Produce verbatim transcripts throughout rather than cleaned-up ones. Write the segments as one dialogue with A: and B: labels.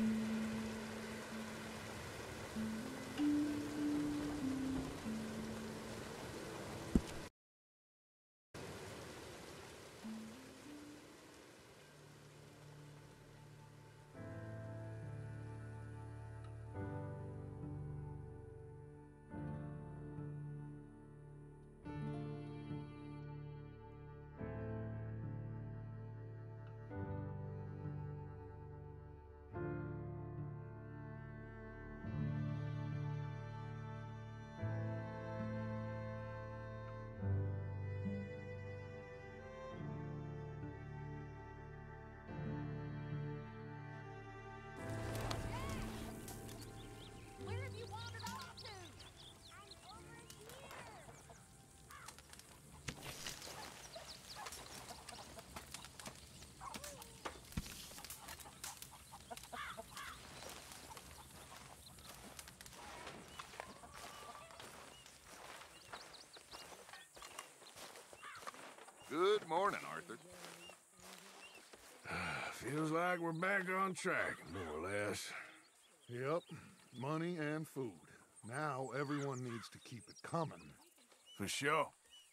A: Good morning, Arthur.
B: Feels like we're back on track, more or less.
C: Yep, money and food. Now everyone needs to keep it coming.
B: For sure.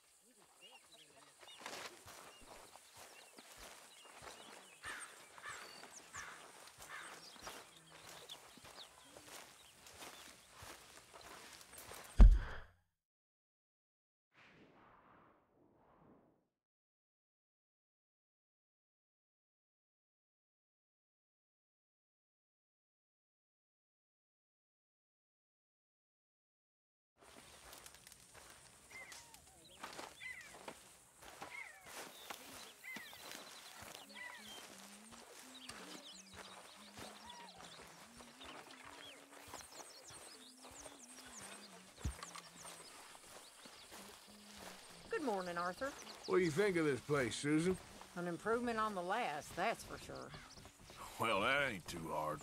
D: Good morning, Arthur.
B: What do you think of this place, Susan?
D: An improvement on the last, that's for sure.
B: Well, that ain't too hard.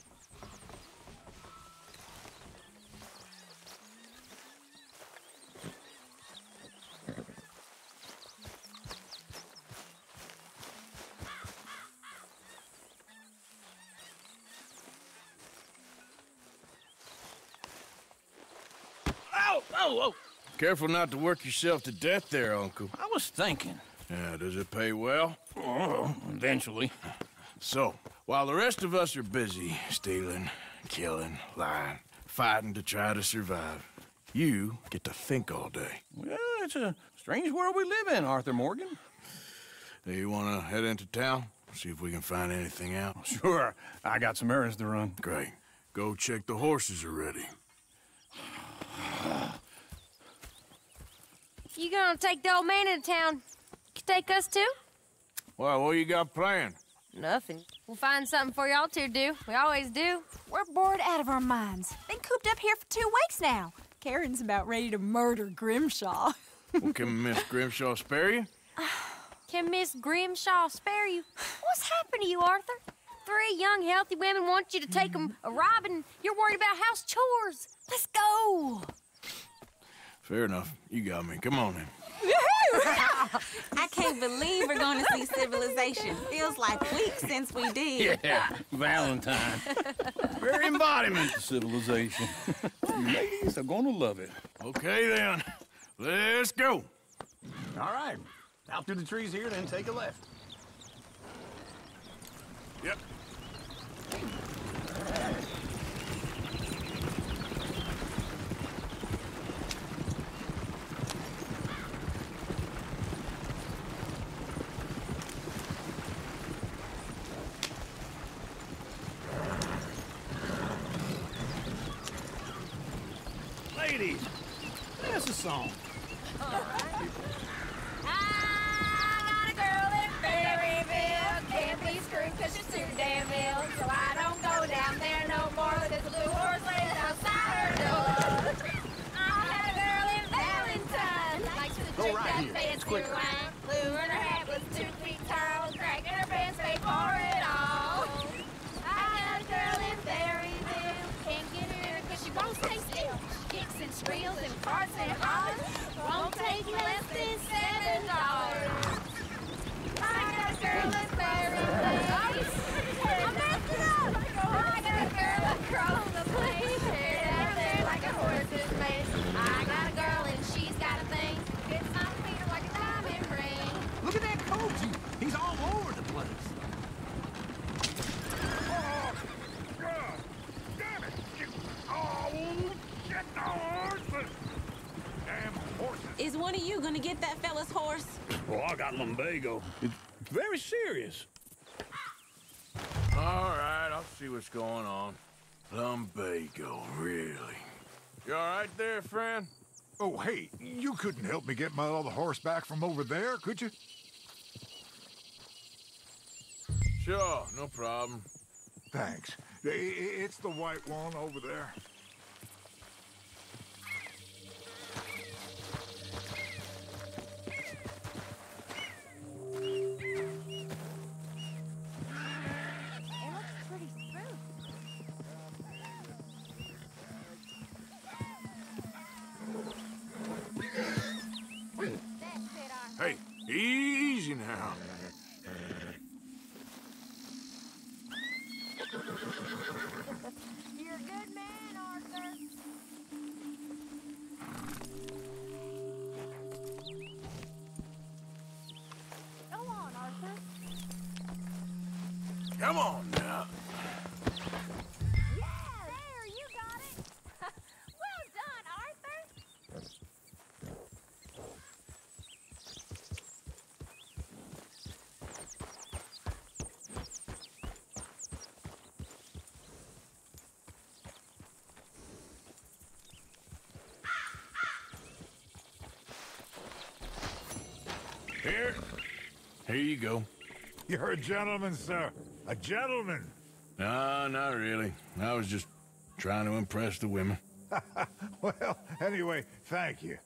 E: Ow! Oh, oh!
B: Careful not to work yourself to death there, Uncle.
E: I was thinking.
B: Yeah, does it pay well?
E: Oh, eventually.
B: So, while the rest of us are busy stealing, killing, lying, fighting to try to survive, you get to think all day.
E: Well, it's a strange world we live in, Arthur Morgan.
B: Do you want to head into town? See if we can find anything out?
E: Sure. I got some errands to run.
B: Great. Go check the horses are ready.
F: You gonna take the old man into town? You take us too?
B: Well, what you got planned?
F: Nothing. We'll find something for y'all two to do. We always do.
G: We're bored out of our minds. Been cooped up here for two weeks now. Karen's about ready to murder Grimshaw.
B: Well, can Miss Grimshaw spare you?
F: Can Miss Grimshaw spare you? What's happened to you, Arthur? Three young, healthy women want you to take them a robbing. You're worried about house chores. Let's go.
B: Fair enough. You got me. Come on then.
G: I can't believe we're going to see civilization. Feels like weeks since we did.
E: Yeah, Valentine. Very embodiment of civilization. You ladies are gonna love it.
B: Okay then. Let's go.
E: All right. Out through the trees here, then take a left.
B: Yep.
E: Ladies, that's a song.
F: I got a girl in Berryville. Can't be screwed cause she's too damn ill. So I don't go down there no more. There's a blue horse laying outside her door. I had a girl in Valentine. Likes to drink
E: right
F: that
E: here. It's
F: fancy
E: quicker.
F: wine. Blue in her hat was two feet tall. Cracking her pants, paid for it all. I got a girl in Berryville. Can't get her cause she won't stay still. She kicks and squeals and farts and hollers. Won't take less than seven dollars. I got a girl in Berryville. I messed it up. I got a girl
G: When are you gonna get that fella's horse?
E: Well, I got lumbago. It's very serious.
B: All right, I'll see what's going on. Lumbago, really? You all right there, friend?
A: Oh, hey, you couldn't help me get my other horse back from over there, could you?
B: Sure, no problem.
A: Thanks. I- I- It's the white one over there.
F: It looks pretty smooth. That's it, Arthur.
B: Hey, easy now.
F: You're a good man, Arthur. Go on, Arthur.
B: Come on now.
F: Yeah, there, you got it. Well done, Arthur.
B: Here. Here you go.
A: You're a gentleman, sir. A gentleman.
B: No, not really. I was just trying to impress the women.
A: Well, anyway, thank you.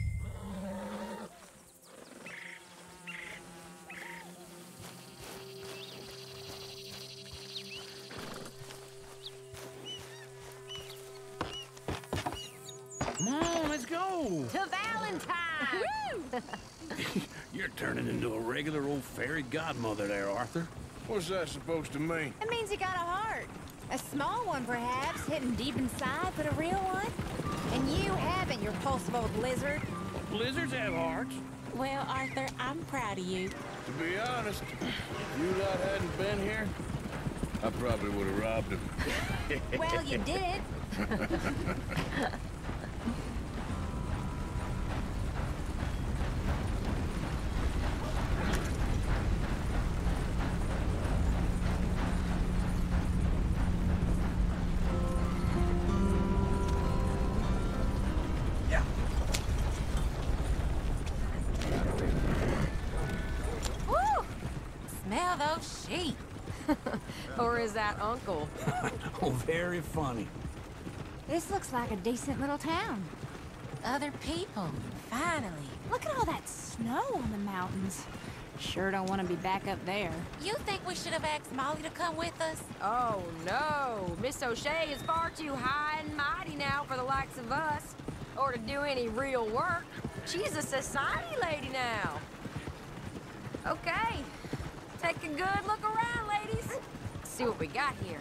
E: Come on, let's go.
D: To Valentine!
E: You're turning into a regular old fairy godmother there, Arthur.
B: What's that supposed to mean?
F: It means you got a heart. A small one, perhaps, hidden deep inside, but a real one. And you haven't, you repulsive old lizard.
E: Lizards have hearts.
G: Well, Arthur, I'm proud of you.
B: To be honest, if you lot hadn't been here, I probably would have robbed him.
F: Well, you did.
G: Woo! Smell those sheep.
D: Or is that Uncle?
E: Oh, very funny.
F: This looks like a decent little town.
G: Other people, finally.
F: Look at all that snow on the mountains. Sure don't want to be back up there.
G: You think we should have asked Molly to come with us?
D: Oh, no. Miss O'Shea is far too high and mighty now for the likes of us. Or to do any real work. She's a society lady now. Okay. Take a good look around, ladies. See what we got here.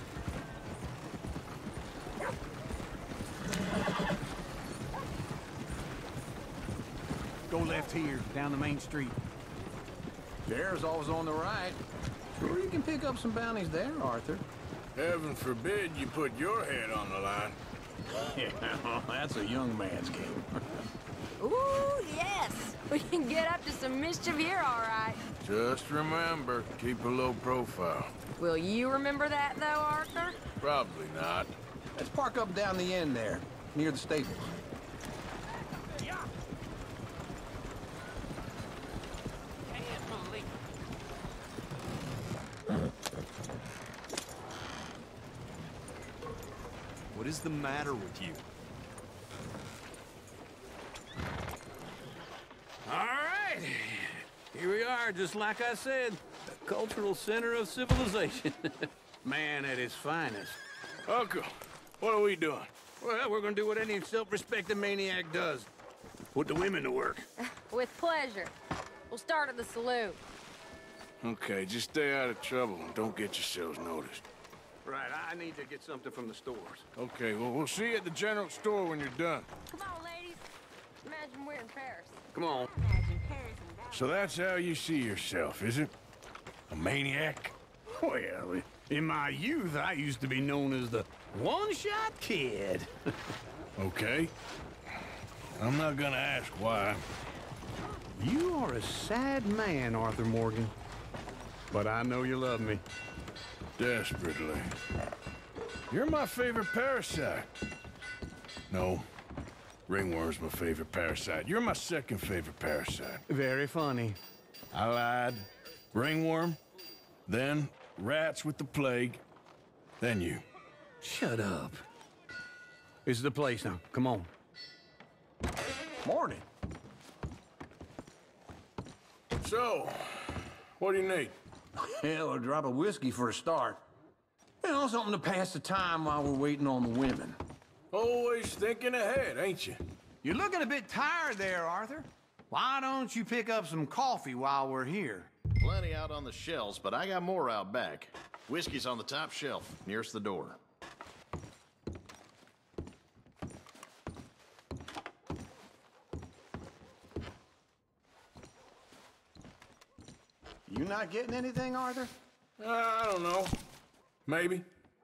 H: Go left here, down the main street. There's always on the right. Sure you can pick up some bounties there, Arthur.
B: Heaven forbid you put your head on the line.
H: Yeah, that's a young man's game.
D: Ooh, yes. We can get up to some mischief here, all right.
B: Just remember, keep a low profile.
D: Will you remember that, though, Arthur?
B: Probably not.
H: Let's park up down the end there, near the stables.
I: What is the matter with you?
E: All right. Here we are, just like I said. The cultural center of civilization. Man at his finest.
B: Uncle, what are we doing?
E: Well, we're gonna do what any self-respecting maniac does. Put the women to work.
D: With pleasure. We'll start at the saloon.
B: Okay, just stay out of trouble and don't get yourselves noticed.
E: Right, I need to get something from the stores.
B: Okay, well, we'll see you at the general store when you're done.
D: Come on, ladies. Imagine we're in Paris.
E: Come on.
G: Imagine Paris and that.
B: So that's how you see yourself, is it? A maniac?
E: Well, in my youth, I used to be known as the one-shot kid.
B: Okay. I'm not gonna ask why.
E: You are a sad man, Arthur Morgan. But I know you love me.
B: Desperately. You're my favorite parasite. No, ringworm's my favorite parasite. You're my second favorite parasite.
E: Very funny.
B: I lied. Ringworm, then rats with the plague, then you.
E: Shut up. This is the place now. Come on.
H: Morning.
B: So, what do you need?
H: Hell, a drop of whiskey for a start. You know, something to pass the time while we're waiting on the women.
B: Always thinking ahead, ain't you?
H: You're looking a bit tired there, Arthur. Why don't you pick up some coffee while we're here?
J: Plenty out on the shelves, but I got more out back. Whiskey's on the top shelf, nearest the door.
H: You not getting anything, Arthur?
B: Uh, I don't know. Maybe.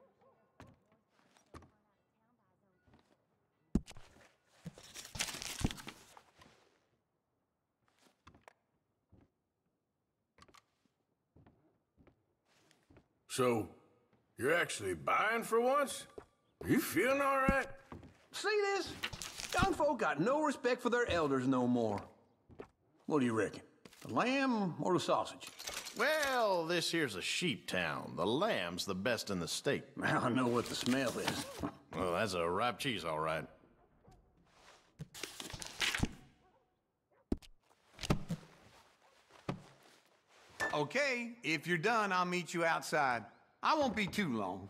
B: So, you're actually buying for once? Are you feeling all right?
H: See this? Young folk got no respect for their elders no more. What do you reckon? The lamb or the sausage?
J: Well, this here's a sheep town. The lamb's the best in the state.
H: I know what the smell is.
J: Well, that's a ripe cheese, all right.
H: Okay, if you're done, I'll meet you outside. I won't be too long.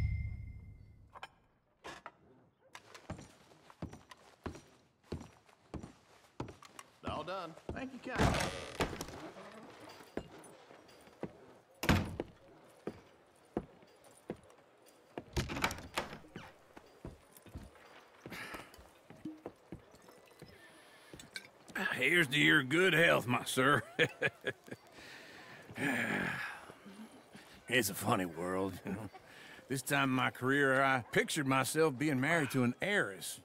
J: All done.
H: Thank you, Captain.
E: Here's to your good health, my sir. It's a funny world, you know. This time in my career, I pictured myself being married to an heiress.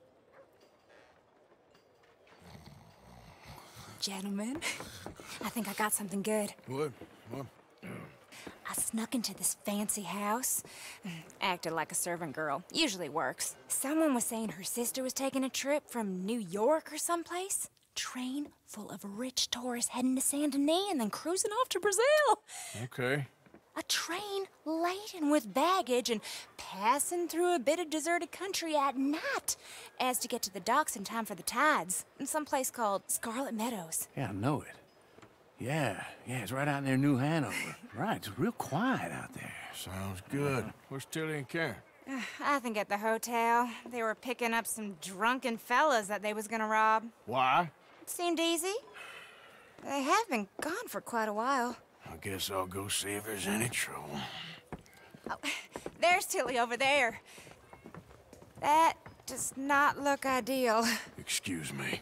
G: Gentlemen, I think I got something good.
B: What? What?
G: I snuck into this fancy house. Acted like a servant girl. Usually works. Someone was saying her sister was taking a trip from New York or someplace. Train full of rich tourists heading to Saint Denis and then cruising off to Brazil.
B: Okay.
G: A train laden with baggage and passing through a bit of deserted country at night as to get to the docks in time for the tides in some place called Scarlet Meadows.
E: Yeah, I know it. Yeah, yeah, it's right out near New Hanover. Right, it's real quiet out there.
B: Sounds good. Where's Tilly and Karen?
G: I think at the hotel. They were picking up some drunken fellas that they was gonna rob.
B: Why?
G: It seemed easy. They have been gone for quite a while.
B: I guess I'll go see if there's any trouble.
G: Oh, there's Tilly over there. That does not look ideal.
B: Excuse me.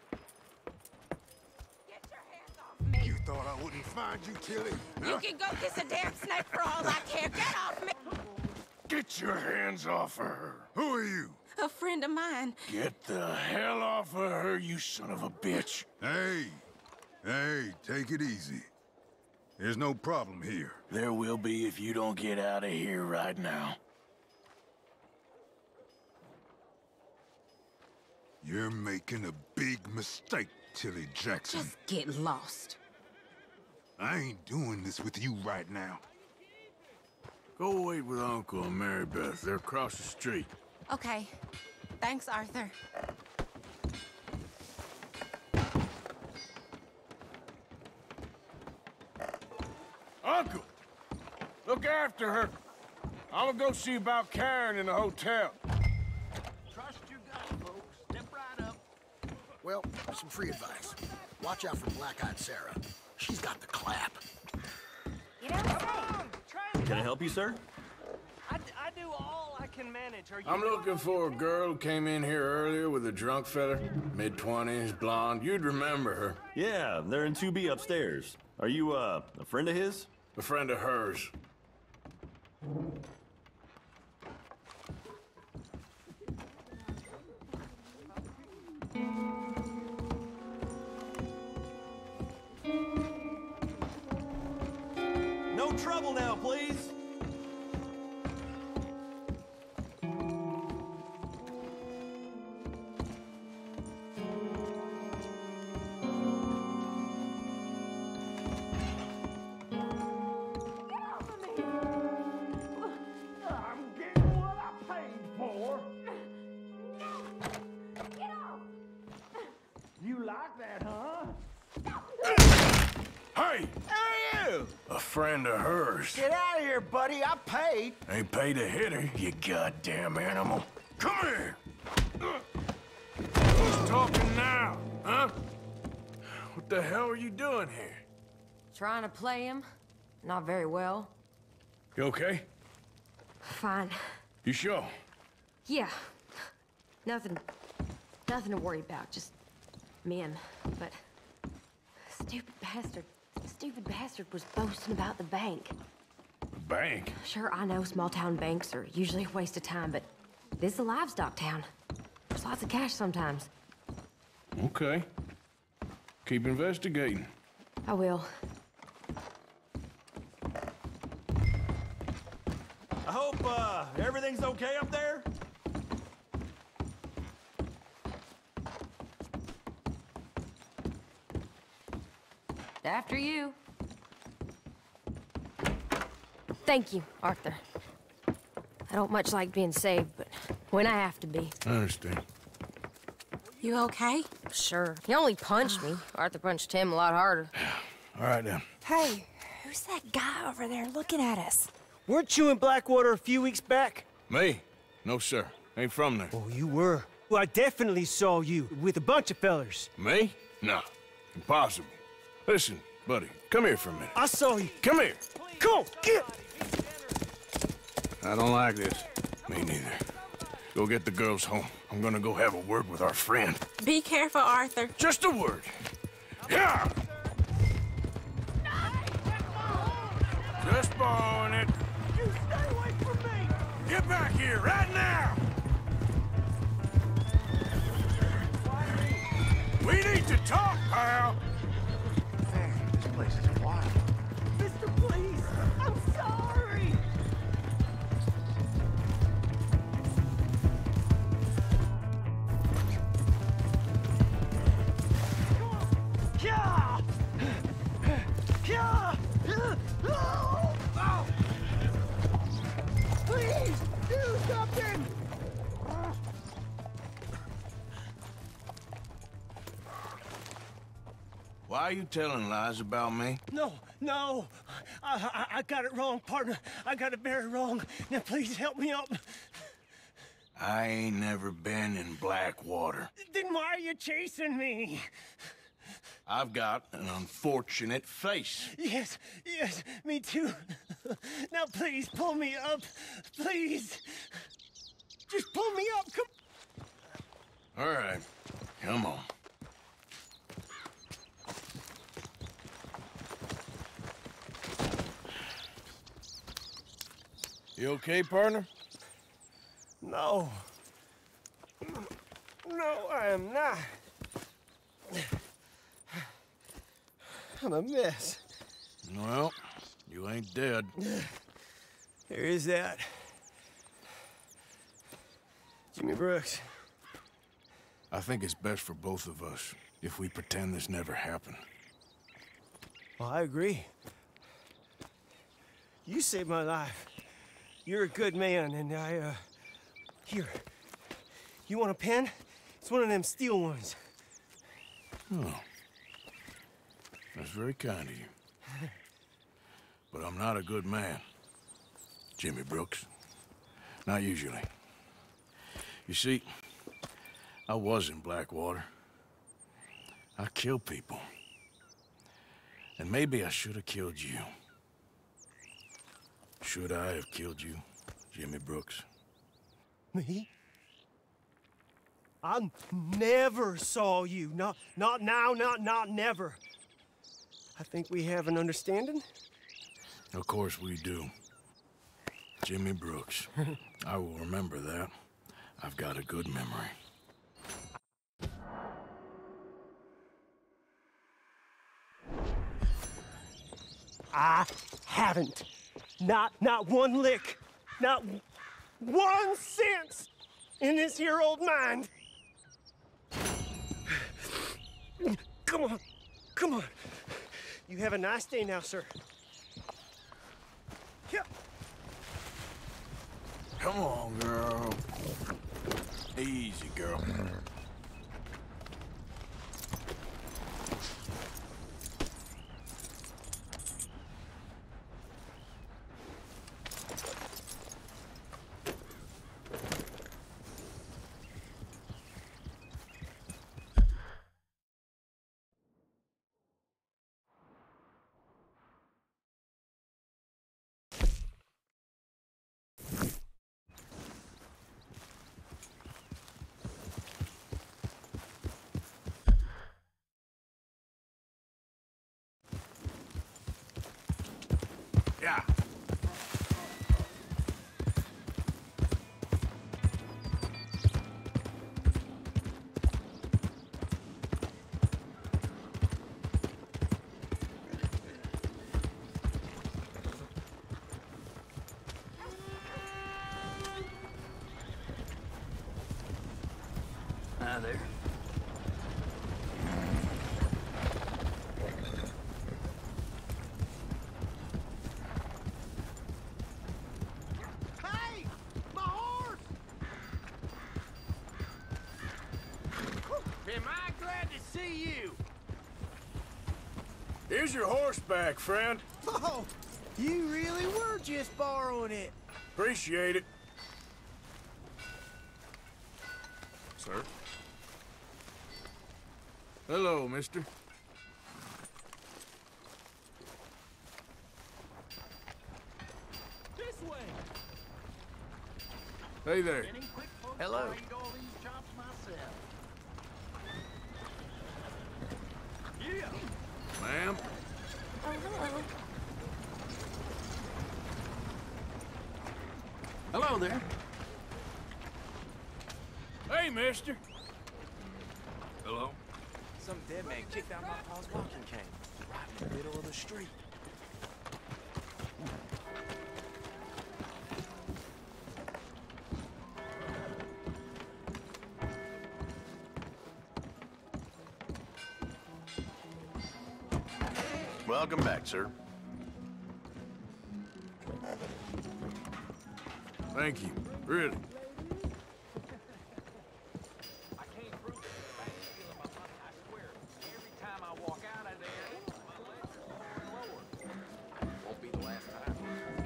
G: Get your hands off me.
A: You thought I wouldn't find you, Tilly?
G: You
A: Huh?
G: can go kiss a damn snake for all I care. Get off me.
B: Get your hands off of her.
A: Who are you?
G: A friend of mine.
B: Get the hell off of her, you son of a bitch.
A: Hey, hey, take it easy. There's no problem here.
B: There will be if you don't get out of here right now.
A: You're making a big mistake, Tilly Jackson.
D: Just get lost.
A: I ain't doing this with you right now.
B: Go wait with Uncle and Mary Beth. They're across the street.
G: Okay. Thanks, Arthur.
B: Uncle! Look after her. I'm gonna go see about Karen in the hotel.
H: Trust your gut, folks. Step right up.
K: Well, some free advice. Watch out for Black-Eyed Sarah. She's got the clap.
D: You don't say.
I: Can I help you, sir?
L: I, I do all I can manage. Are you
B: I'm looking for a girl who came in here earlier with a drunk fella. mid-twenties, blonde. You'd remember her.
I: Yeah, they're in two B upstairs. Are you, uh, a friend of his?
B: A friend of hers.
I: trouble now, please.
B: Hey!
M: Who are you?
B: A friend of hers.
M: Get out of here, buddy. I paid.
B: Ain't paid to hit her, you goddamn animal. Come here! Who's talking now, huh? What the hell are you doing here?
D: Trying to play him. Not very well.
B: You okay?
D: Fine.
B: You sure?
D: Yeah. Nothing... Nothing to worry about. Just men. But... Stupid bastard. Stupid bastard was boasting about the bank.
B: Bank?
D: Sure, I know small-town banks are usually a waste of time, but this is a livestock town. There's lots of cash sometimes.
B: Okay. Keep investigating.
D: I will.
I: I hope, uh, everything's okay up there?
D: After you. Thank you, Arthur. I don't much like being saved, but when I have to be.
B: I understand.
G: You okay?
D: Sure. He only punched me. Arthur punched him a lot harder.
B: All right, then.
G: Hey, who's that guy over there looking at us?
L: Weren't you in Blackwater a few weeks back?
B: Me? No, sir. Ain't from there.
L: Oh, you were. Well, I definitely saw you with a bunch of fellers.
B: Me? No. Impossible. Listen, buddy, come here for a minute.
L: I saw you.
B: Come here.
L: Come on, get!
B: I don't like this. Me neither. Go get the girls home. I'm gonna go have a word with our friend.
G: Be careful, Arthur.
B: Just a word. Yeah! Just borrowing it.
L: You stay away from me!
B: Get back here, right now! We need to talk, pal!
K: Man, this place is wild.
L: Mister, please! I'm sorry! Yeah! Yeah! Oh! Please! Do something!
B: Why are you telling lies about me?
L: No, no. I, I, I got it wrong, partner. I got it very wrong. Now, please help me up.
B: I ain't never been in Blackwater.
L: Then why are you chasing me?
B: I've got an unfortunate face.
L: Yes, yes, me too. Now, please, pull me up. Please. Just pull me up. Come.
B: All right, come on. You okay, partner?
L: No. No, I am not. I'm a mess.
B: Well, you ain't dead.
L: There is that. Jimmy Brooks.
B: I think it's best for both of us if we pretend this never happened.
L: Well, I agree. You saved my life. You're a good man, and I, uh... Here. You want a pen? It's one of them steel ones.
B: Oh. That's very kind of you. But I'm not a good man, Jimmy Brooks. Not usually. You see, I was in Blackwater. I killed people. And maybe I should have killed you. Should I have killed you, Jimmy Brooks?
L: Me? I never saw you. Not, not now, not, not never. I think we have an understanding.
B: Of course we do. Jimmy Brooks. I will remember that. I've got a good memory.
L: I haven't. Not, not one lick. Not one cent in this here old mind. Come on, come on. You have a nice day now, sir. Yeah.
B: Come on, girl. Easy, girl. Yeah.
E: Hi there.
B: Here's your horse back, friend.
M: Oh, you really were just borrowing it.
B: Appreciate it. Sir? Hello, mister.
M: This way.
B: Hey there.
M: Hello.
B: Yeah. Ma'am?
G: Oh, hello.
E: Hello there.
B: Hey, mister. Hello?
M: Some dead man kicked out my pa's walking cane right in the middle of the street.
J: Welcome back, sir.
B: Thank you. Really.
E: I can't prove it. I ain't stealing my money, I swear. Every time I walk out of there, my legs are lower. Won't be the last time.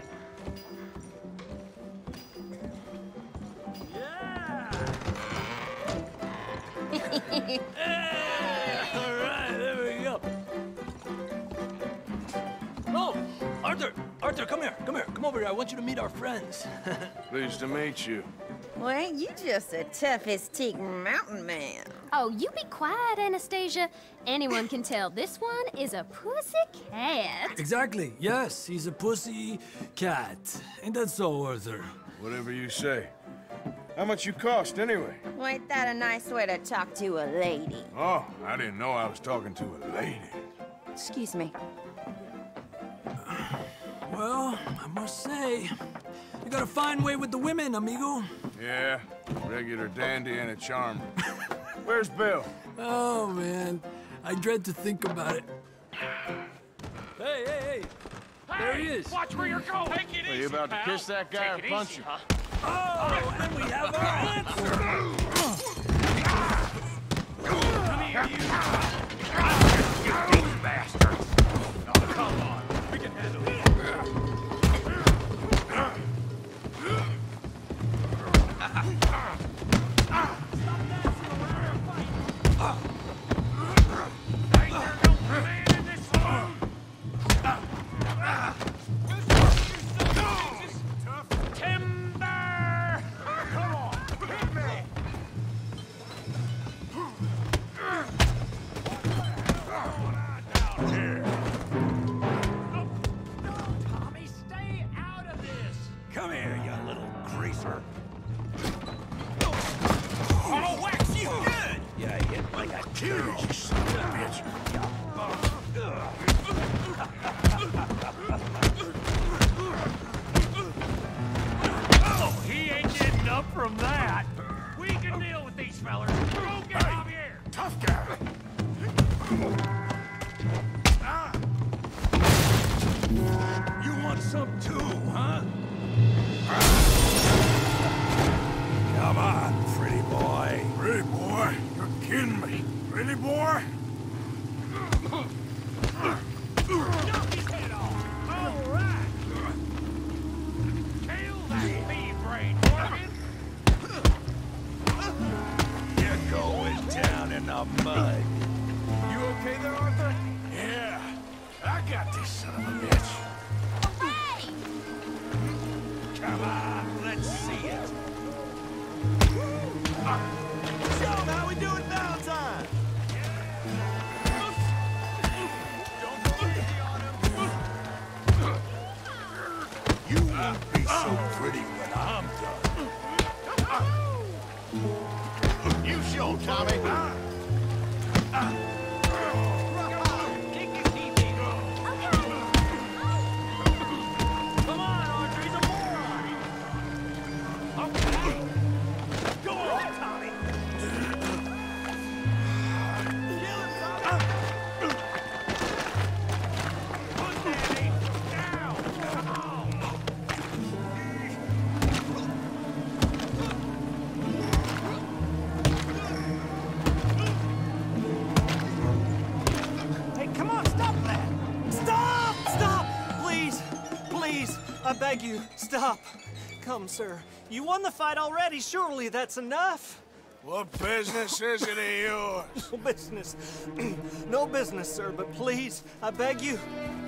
N: Yeah! All right, there we go. No, Arthur, Arthur, come here, come here, come over here. I want you to meet our friends.
B: Pleased to meet you.
D: Well, ain't you just the toughest teak mountain man?
F: Oh, you be quiet, Anastasia. Anyone can tell this one is a pussy cat.
N: Exactly, yes, he's a pussy cat. Ain't that so, Arthur?
B: Whatever you say. How much you cost, anyway?
D: Well, ain't that a nice way to talk to a lady?
B: Oh, I didn't know I was talking to a lady.
D: Excuse me.
N: Well, I must say, you got a fine way with the women, amigo.
B: Yeah, regular dandy and a charmer. Where's Bill?
N: Oh, man, I dread to think about it. Hey, hey, hey! There he is!
O: Watch where you're going! Take it
J: Are
O: easy,
J: you about
O: pal.
J: to kiss that guy
O: Take
J: or
O: it
J: punch
O: easy,
J: him?
O: huh?
N: Oh, and we have our answer!
O: Come here, you! You bastards! Oh, come on. We can handle it. Ain't there no man in this saloon? Timber! Come on, hit me! Tommy, stay out of this!
N: Come here, you little greaser.
O: I'll wax you good!
N: Yeah, I hit like a girl.
B: You son of a bitch.
O: from that, we can deal with these fellas. Go get Javier!
B: Tough guy.
O: Ah. You want some too, huh?
B: Come on, pretty boy. Pretty boy? You're kidding me. Pretty boy?
O: Knock his head off! All right! Kill that bee-brain, Morgan!
B: You're going down in the mud.
O: You okay there, Arthur?
B: Yeah, I got this son of a bitch.
F: Hey!
O: Come on, let's see it.
M: So, how we doing Valentine?
B: You won't be so pretty when I'm done.
J: You show, Tommy.
O: Kick his teeth in. Come on, Arthur, he's a moron. Okay. Go on, Tommy. Kill him, Tommy. Put Danny down. Come on.
L: Hey, come on, stop that! Stop! Stop! Please, please, I beg you, stop. Come, sir. You won the fight already. Surely that's enough.
B: What business is it of yours?
L: No business. No business, sir, but please, I beg you.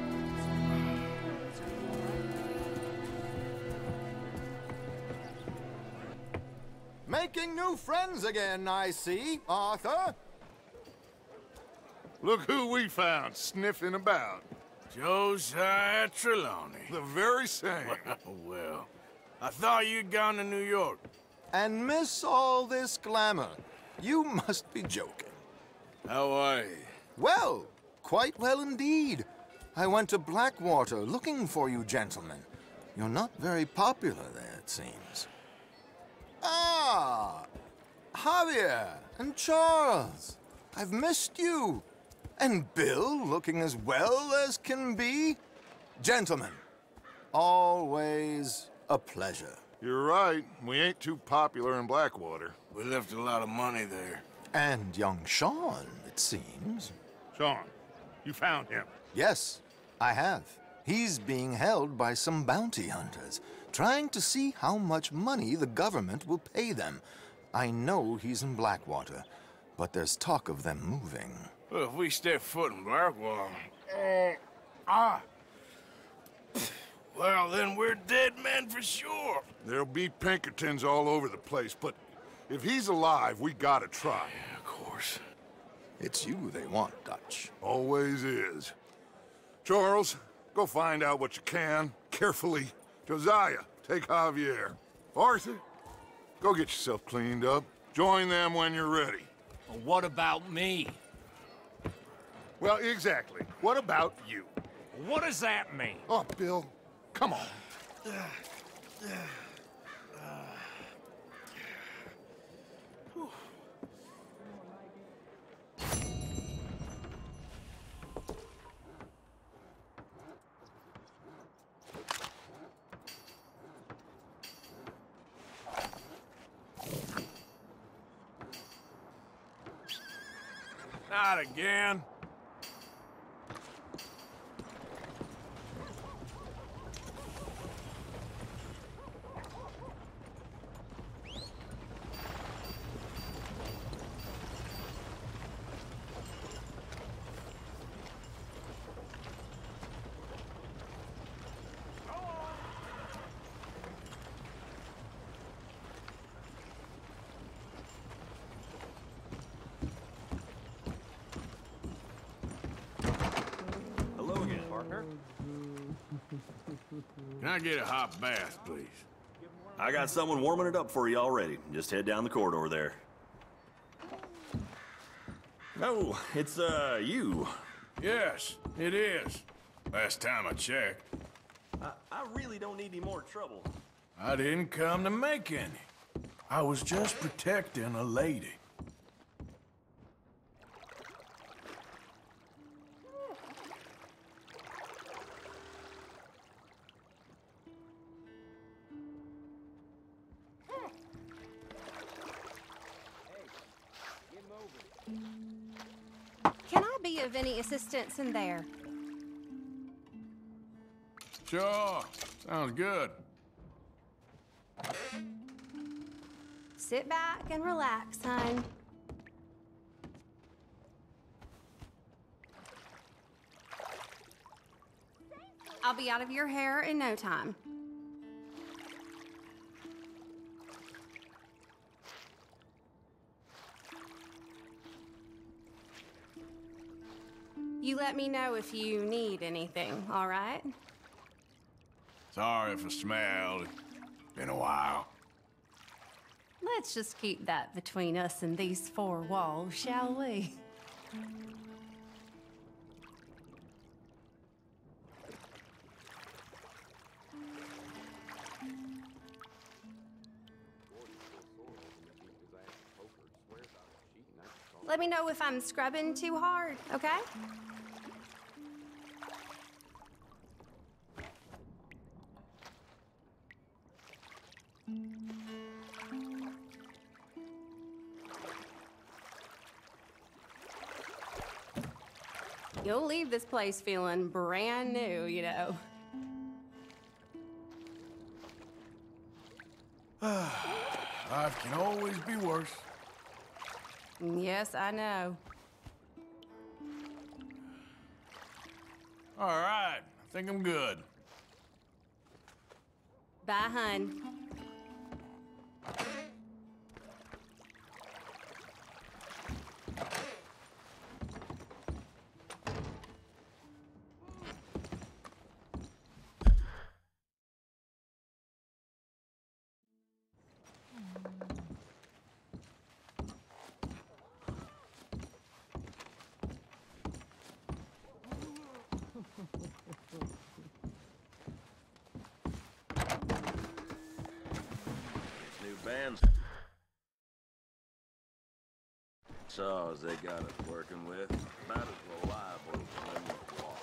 P: Making new friends again, I see, Arthur.
C: Look who we found sniffing about.
B: Josiah Trelawney.
C: The very same.
B: Well, I thought you'd gone to New York.
P: And miss all this glamour. You must be joking.
B: How are you?
P: Well, quite well indeed. I went to Blackwater looking for you gentlemen. You're not very popular there, it seems. Ah, Javier and Charles. I've missed you. And Bill looking as well as can be. Gentlemen, always a pleasure.
C: You're right. We ain't too popular in Blackwater.
B: We left a lot of money there.
P: And young Sean, it seems.
C: Sean, you found him?
P: Yes, I have. He's being held by some bounty hunters, trying to see how much money the government will pay them. I know he's in Blackwater, but there's talk of them moving.
B: Well, if we step foot in Blackwater... Uh, ah! Well, then we're dead men for sure.
C: There'll be Pinkertons all over the place, but if he's alive, we gotta try.
B: Yeah, of course.
P: It's you they want, Dutch.
C: Always is. Charles, go find out what you can, carefully. Josiah, take Javier. Arthur, go get yourself cleaned up. Join them when you're ready.
O: Well, what about me?
C: Well, exactly. What about you?
O: What does that mean?
C: Oh, Bill, come on.
B: Not again. Can I get a hot bath, please?
I: I got someone warming it up for you already. Just head down the corridor there. Oh, it's, uh, you.
B: Yes, it is. Last time I checked.
I: I, I really don't need any more trouble.
B: I didn't come to make any. I was just protecting a lady.
Q: Can I be of any assistance in there?
B: Sure. Sounds good.
Q: Sit back and relax, hon. I'll be out of your hair in no time. You let me know if you need anything, all right?
B: Sorry for smell. Been a while.
Q: Let's just keep that between us and these four walls, shall we? Let me know if I'm scrubbing too hard, okay? You'll leave this place feeling brand new, you know.
B: Life can always be worse.
Q: Yes, I know.
B: All right, I think I'm good.
Q: Bye, hun.
I: New bands. Saws they got us working with. About as reliable as lemon claw.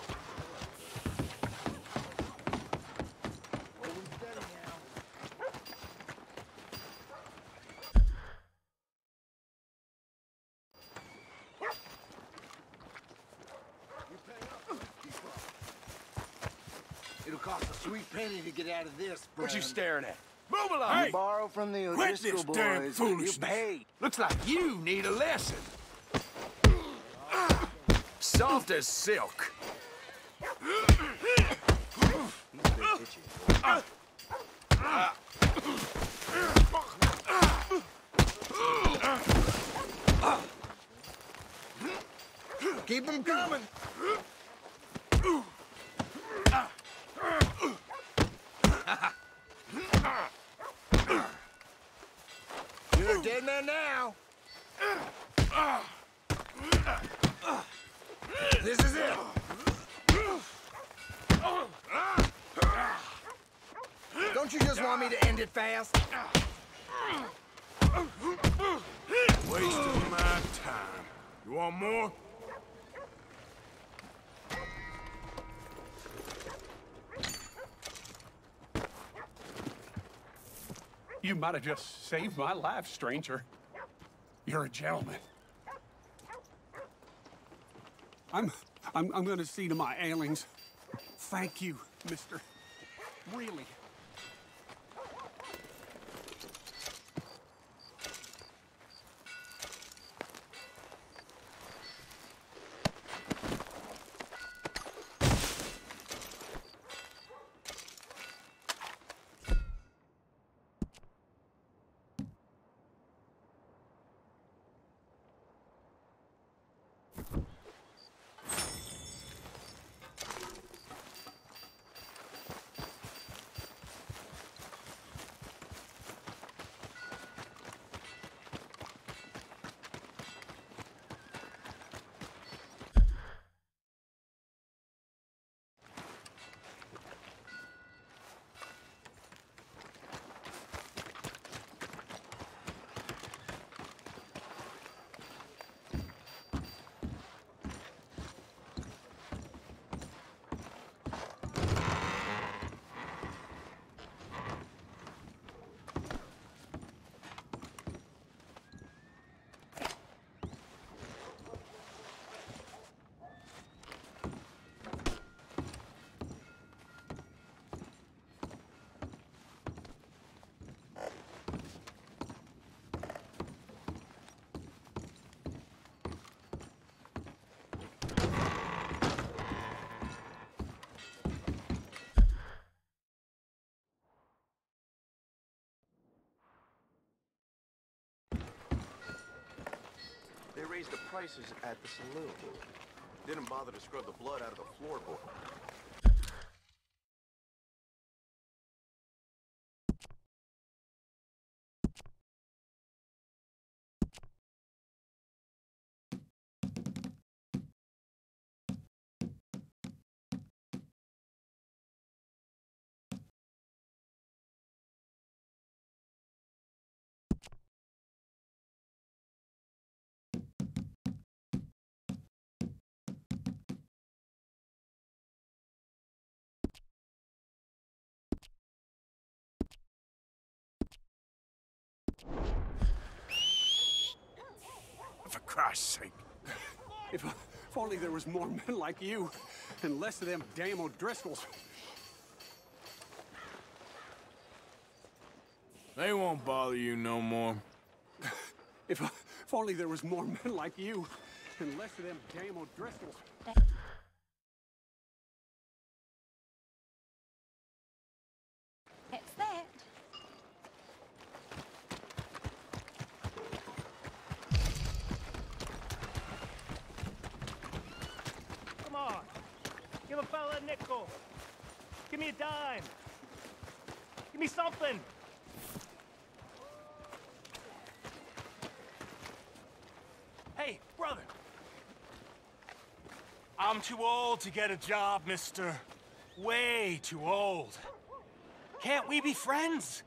K: It'll cost a sweet penny to get out of this, bro.
O: What you staring at?
K: Move along!
O: Hey,
K: You borrow from the
O: quit
K: O'Driscoll
O: this
K: boys.
O: damn
K: You
O: foolishness.
K: pay.
O: Looks like you need a lesson. Soft as silk.
K: Keep them coming. You're a dead man now. This is it. Don't you just want me to end it fast?
B: Wasting my time. You want more?
R: You might have just saved my life, stranger. You're a gentleman. I'm, I'm, I'm gonna see to my ailings. Thank you, mister. Really.
J: raised the prices at the saloon. Didn't bother to scrub the blood out of the floorboard.
A: For Christ's sake.
R: If, if only there was more men like you, and less of them damn O'Driscolls.
B: They won't bother you no more.
R: If, if only there was more men like you, and less of them damn O'Driscolls.
F: It's that.
L: Come on. Give a fella a nickel. Give me a dime. Give me something. Hey, brother. I'm too old to get a job, mister. Way too old. Can't we be friends?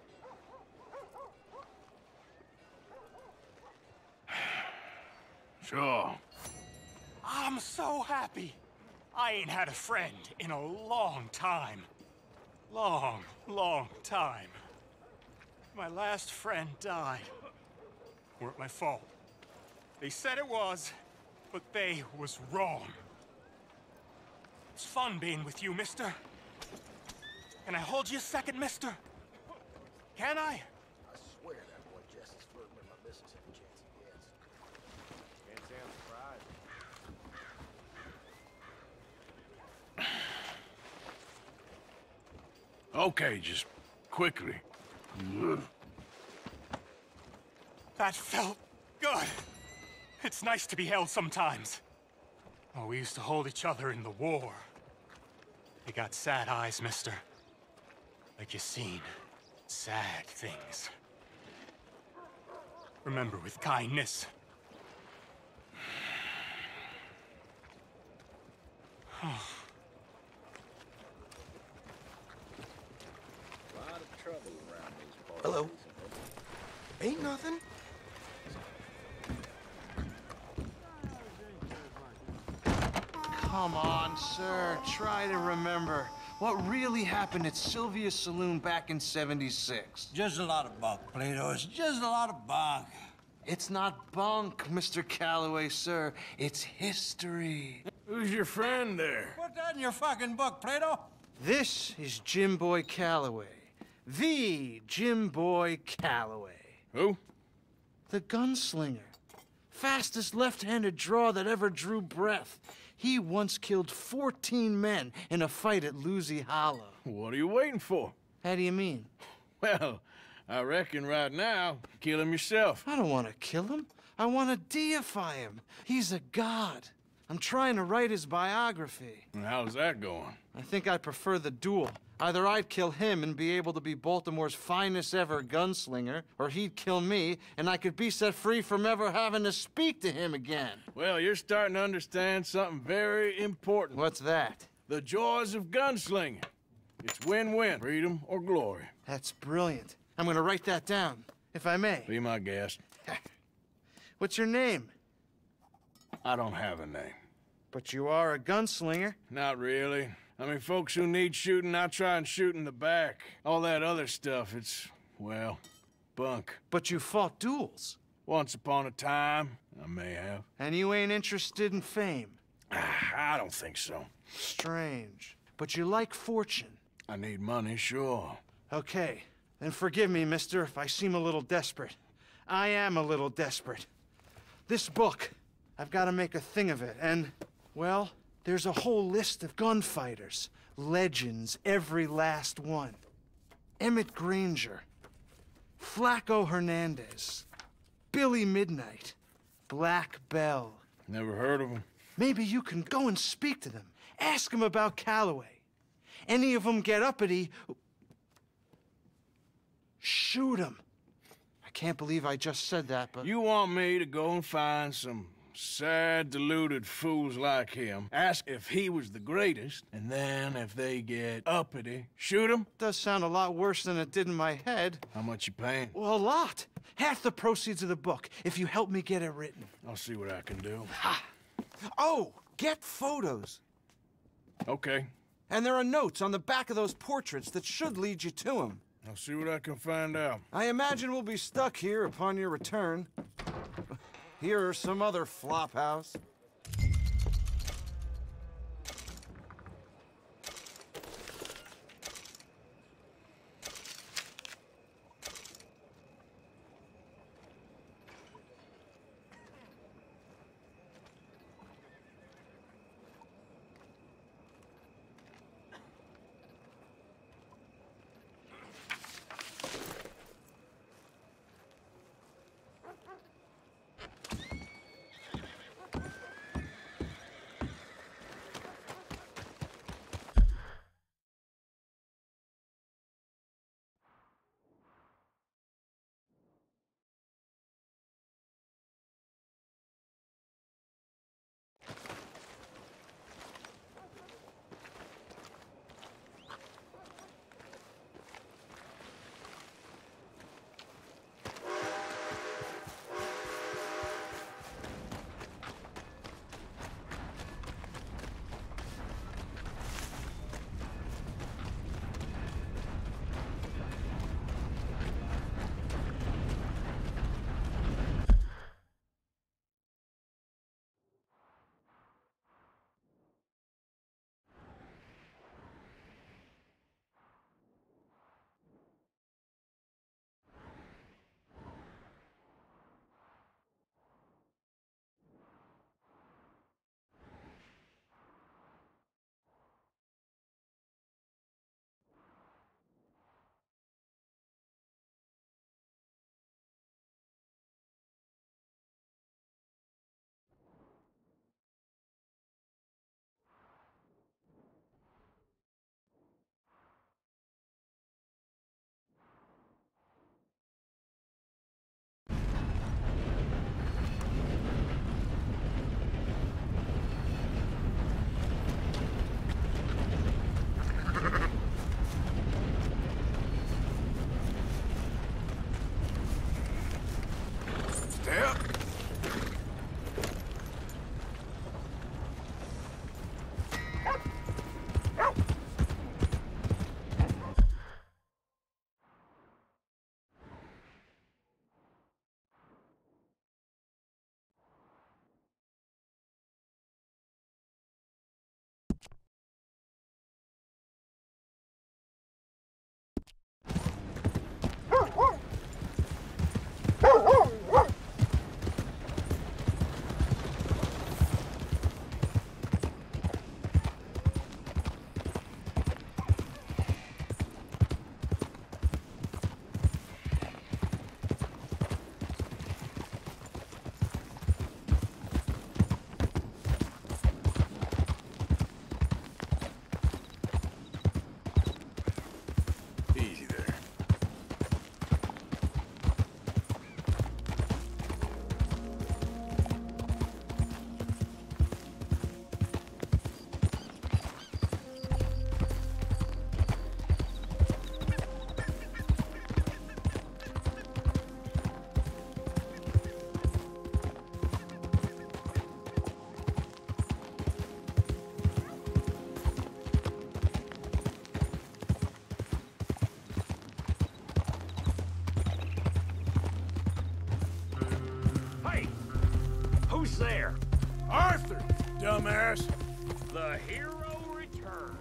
B: Sure.
L: I'm so happy. I ain't had a friend in a long time. Long, long time. My last friend died. Weren't my fault. They said it was, but they was wrong. It's fun being with you, mister. Can I hold you a second, mister? Can I?
K: I swear that boy Jess is flirting with my missus every chance he gets.
J: Can't say I'm surprised.
B: Okay, just quickly.
L: That felt good. It's nice to be held sometimes. Oh, we used to hold each other in the war. You got sad eyes, mister. Like you seen sad things. Remember with kindness.
I: lot of trouble around these parts.
K: Hello. Ain't nothing.
S: Come on, sir. Try to remember. What really happened at Sylvia's Saloon back in seventy-six?
T: Just a lot of bunk, Plato. It's just a lot of bunk.
S: It's not bunk, Mister Calloway, sir. It's history.
B: Who's your friend there?
T: Put that in your fucking book, Plato.
S: This is Jim Boy Calloway. The Jim Boy Calloway.
B: Who?
S: The gunslinger. Fastest left-handed draw that ever drew breath. He once killed fourteen men in a fight at Lucy Hollow.
B: What are you waiting for?
S: How do you mean?
B: Well, I reckon right now, kill him yourself.
S: I don't want to kill him. I want to deify him. He's a god. I'm trying to write his biography.
B: And how's that going?
S: I think I prefer the duel. Either I'd kill him and be able to be Baltimore's finest ever gunslinger, or he'd kill me and I could be set free from ever having to speak to him again.
B: Well, you're starting to understand something very important.
S: What's that?
B: The joys of gunslinging. It's win-win, freedom or glory.
S: That's brilliant. I'm gonna write that down, if I may.
B: Be my guest.
S: What's your name?
B: I don't have a name.
S: But you are a gunslinger.
B: Not really. I mean, folks who need shooting, I try and shoot in the back. All that other stuff, it's, well, bunk.
S: But you fought duels.
B: Once upon a time, I may have.
S: And you ain't interested in fame?
B: I don't think so.
S: Strange. But you like fortune.
B: I need money, sure.
S: Okay. Then forgive me, mister, if I seem a little desperate. I am a little desperate. This book, I've got to make a thing of it, and, well, there's a whole list of gunfighters. Legends, every last one. Emmett Granger. Flaco Hernandez. Billy Midnight. Black Bell.
B: Never heard of him.
S: Maybe you can go and speak to them. Ask them about Calloway. Any of them get uppity, shoot them. I can't believe I just said that, but...
B: You want me to go and find some sad, deluded fools like him, ask if he was the greatest, and then if they get uppity, shoot him?
S: Does sound a lot worse than it did in my head.
B: How much you paying?
S: Well, a lot. Half the proceeds of the book, if you help me get it written.
B: I'll see what I can do.
S: Ha! Oh, get photos.
B: Okay.
S: And there are notes on the back of those portraits that should lead you to him.
B: I'll see what I can find out.
S: I imagine we'll be stuck here upon your return. Here or some other flop house.
O: Who's there?
B: Arthur, dumbass.
O: The hero returned.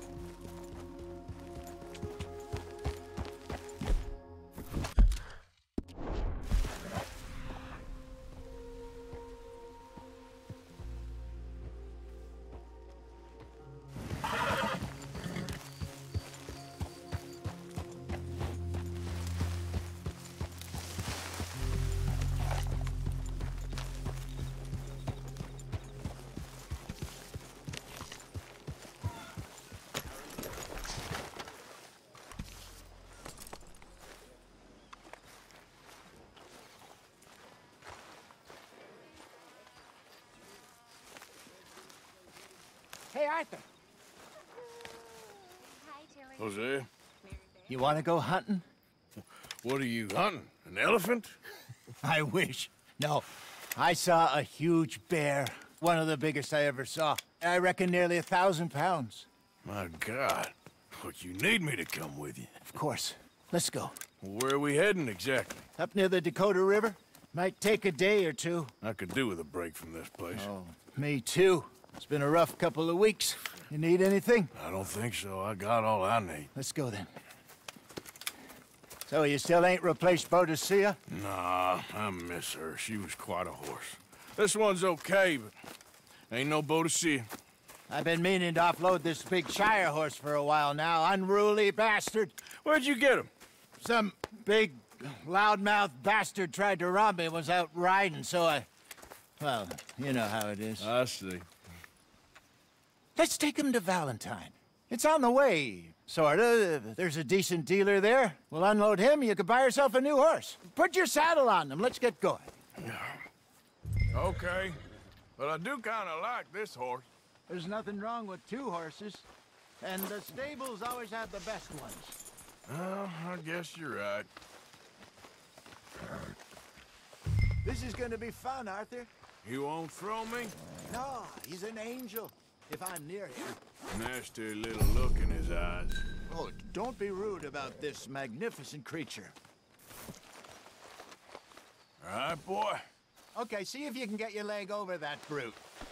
U: Arthur.
B: Hosea?
U: You want to go hunting?
B: What are you hunting? An elephant?
U: I wish. No. I saw a huge bear. One of the biggest I ever saw. I reckon nearly a thousand pounds.
B: My God. Look, you need me to come with you.
U: Of course. Let's go.
B: Where are we heading exactly?
U: Up near the Dakota River. Might take a day or two.
B: I could do with a break from this place.
U: Oh, me too. It's been a rough couple of weeks. You need anything?
B: I don't think so. I got all I need.
U: Let's go then. So you still ain't replaced Boadicea?
B: Nah, I miss her. She was quite a horse. This one's okay, but ain't no Boadicea.
U: I've been meaning to offload this big Shire horse for a while now. Unruly bastard.
B: Where'd you get him?
U: Some big, loudmouth bastard tried to rob me and was out riding, so I... Well, you know how it is.
B: I see.
U: Let's take him to Valentine. It's on the way, sorta. There's a decent dealer there. We'll unload him, you could buy yourself a new horse. Put your saddle on him, let's get going.
B: Okay, but I do kind of like this horse.
U: There's nothing wrong with two horses, and the stables always have the best ones.
B: Well, I guess you're right.
U: This is gonna be fun, Arthur.
B: You won't throw me?
U: No, he's an angel, if I'm near him.
B: Nasty little look in his eyes.
U: Oh, don't be rude about this magnificent creature.
B: All right, boy.
U: Okay, see if you can get your leg over that brute.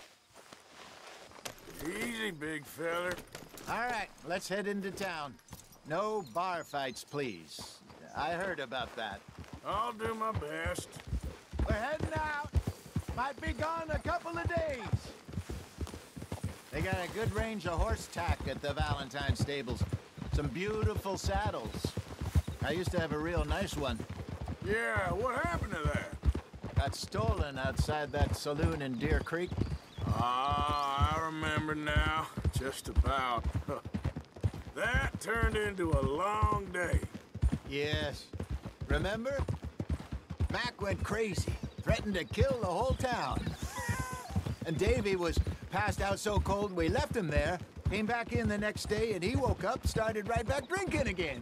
B: Easy, big feller.
U: All right, let's head into town. No bar fights, please. I heard about that.
B: I'll do my best.
U: We're heading out. Might be gone a couple of days. They got a good range of horse tack at the Valentine stables. Some beautiful saddles. I used to have a real nice one.
B: Yeah, what happened to that?
U: Got stolen outside that saloon in Deer Creek.
B: Ah, I remember now. Just about. That turned into a long day.
U: Yes. Remember? Mac went crazy, threatened to kill the whole town. And Davy was passed out so cold we left him there, came back in the next day, and he woke up, started right back drinking again.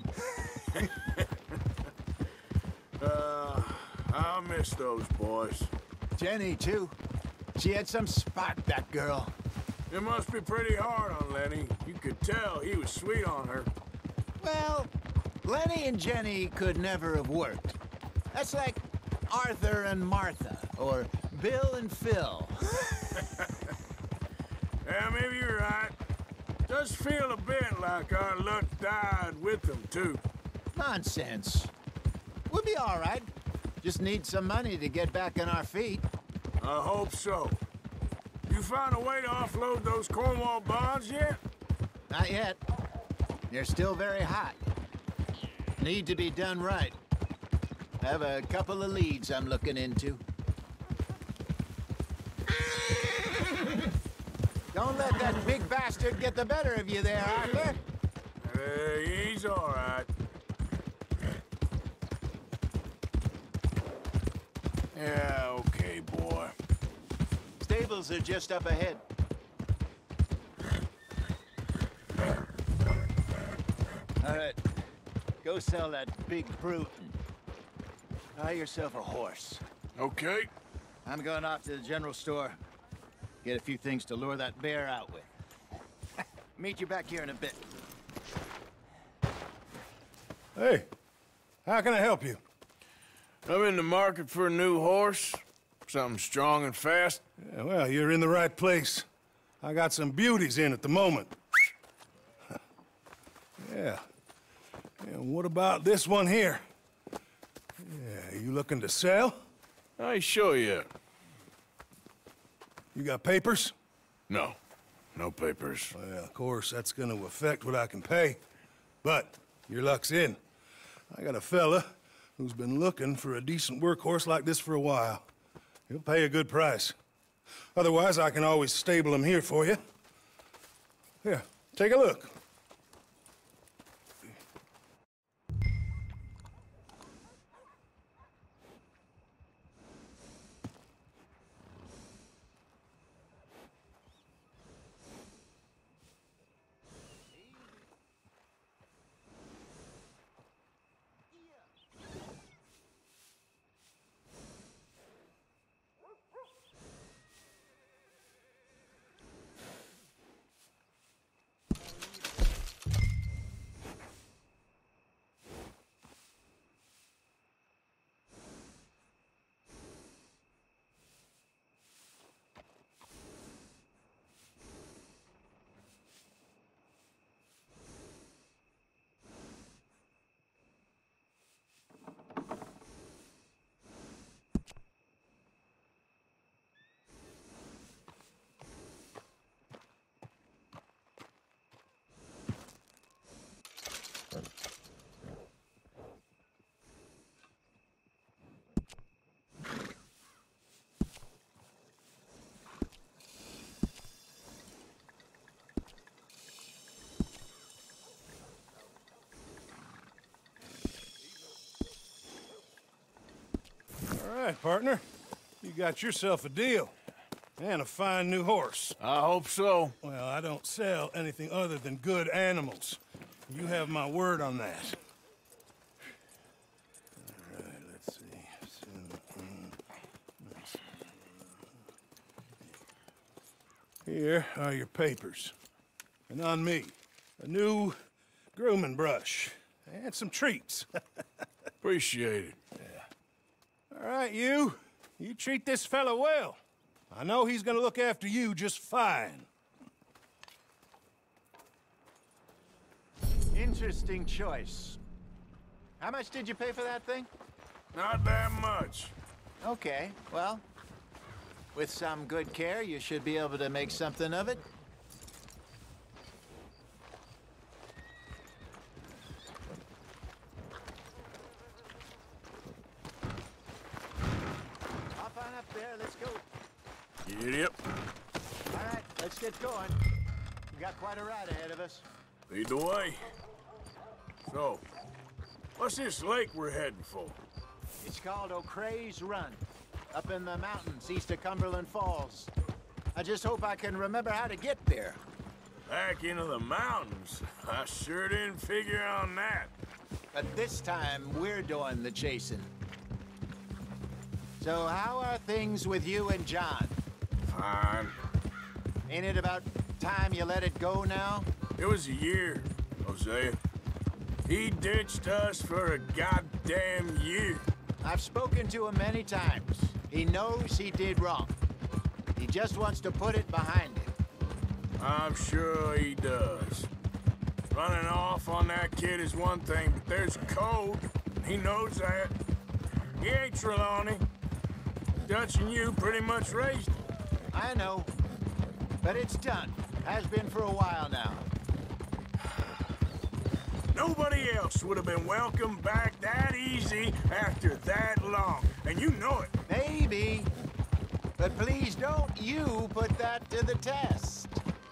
B: uh, I miss those boys.
U: Jenny, too. She had some spark, that girl.
B: It must be pretty hard on Lenny. You could tell he was sweet on her.
U: Well, Lenny and Jenny could never have worked. That's like Arthur and Martha, or Bill and Phil.
B: Yeah, maybe you're right. Does feel a bit like our luck died with them, too.
U: Nonsense. We'll be all right. Just need some money to get back on our feet.
B: I hope so. You found a way to offload those Cornwall bonds yet?
U: Not yet. They're still very hot. Need to be done right. I have a couple of leads I'm looking into. Don't let that big bastard get the better of you there, Arthur.
B: Uh, he's all right. Yeah, okay, boy.
U: Stables are just up ahead. All right. Go sell that big brute and buy yourself a horse.
B: Okay.
U: I'm going off to the general store. Get a few things to lure that bear out with. Meet you back here in a bit.
V: Hey, how can I help you?
B: I'm in the market for a new horse. Something strong and fast.
V: Yeah, well, you're in the right place. I got some beauties in at the moment. Yeah. And what about this one here? Yeah, you looking to sell?
B: I show you.
V: You got papers?
B: No. No papers.
V: Well, of course, that's gonna affect what I can pay. But your luck's in. I got a fella who's been looking for a decent workhorse like this for a while. He'll pay a good price. Otherwise, I can always stable him here for you. Here, take a look. All right, partner. You got yourself a deal. And a fine new horse.
B: I hope so.
V: Well, I don't sell anything other than good animals. You have my word on that. All right, let's see. Here are your papers. And on me, a new grooming brush. And some treats.
B: Appreciate it.
V: Yeah. All right, you. You treat this fella well. I know he's gonna look after you just fine.
U: Interesting choice. How much did you pay for that thing?
I: Not that much.
U: Okay, well, with some good care, you should be able to make something of it. Hop on up there, let's go.
B: Yep.
U: All right, let's get going. We got quite a ride ahead of us.
B: Lead the way. So, what's this lake we're heading for?
U: It's called O'Creagh's Run, up in the mountains east of Cumberland Falls. I just hope I can remember how to get there.
B: Back into the mountains? I sure didn't figure on that.
U: But this time, we're doing the chasing. So how are things with you and John?
B: Fine.
U: Ain't it about time you let it go now?
B: It was a year, Hosea. He ditched us for a goddamn year.
U: I've spoken to him many times. He knows he did wrong. He just wants to put it behind him.
B: I'm sure he does. Running off on that kid is one thing, but there's code. He knows that. He ain't Trelawney. Dutch and you pretty much raised him.
U: I know. But it's done. Has been for a while now.
B: Nobody else would have been welcomed back that easy after that long. And you know it.
U: Maybe. But please don't you put that to the test.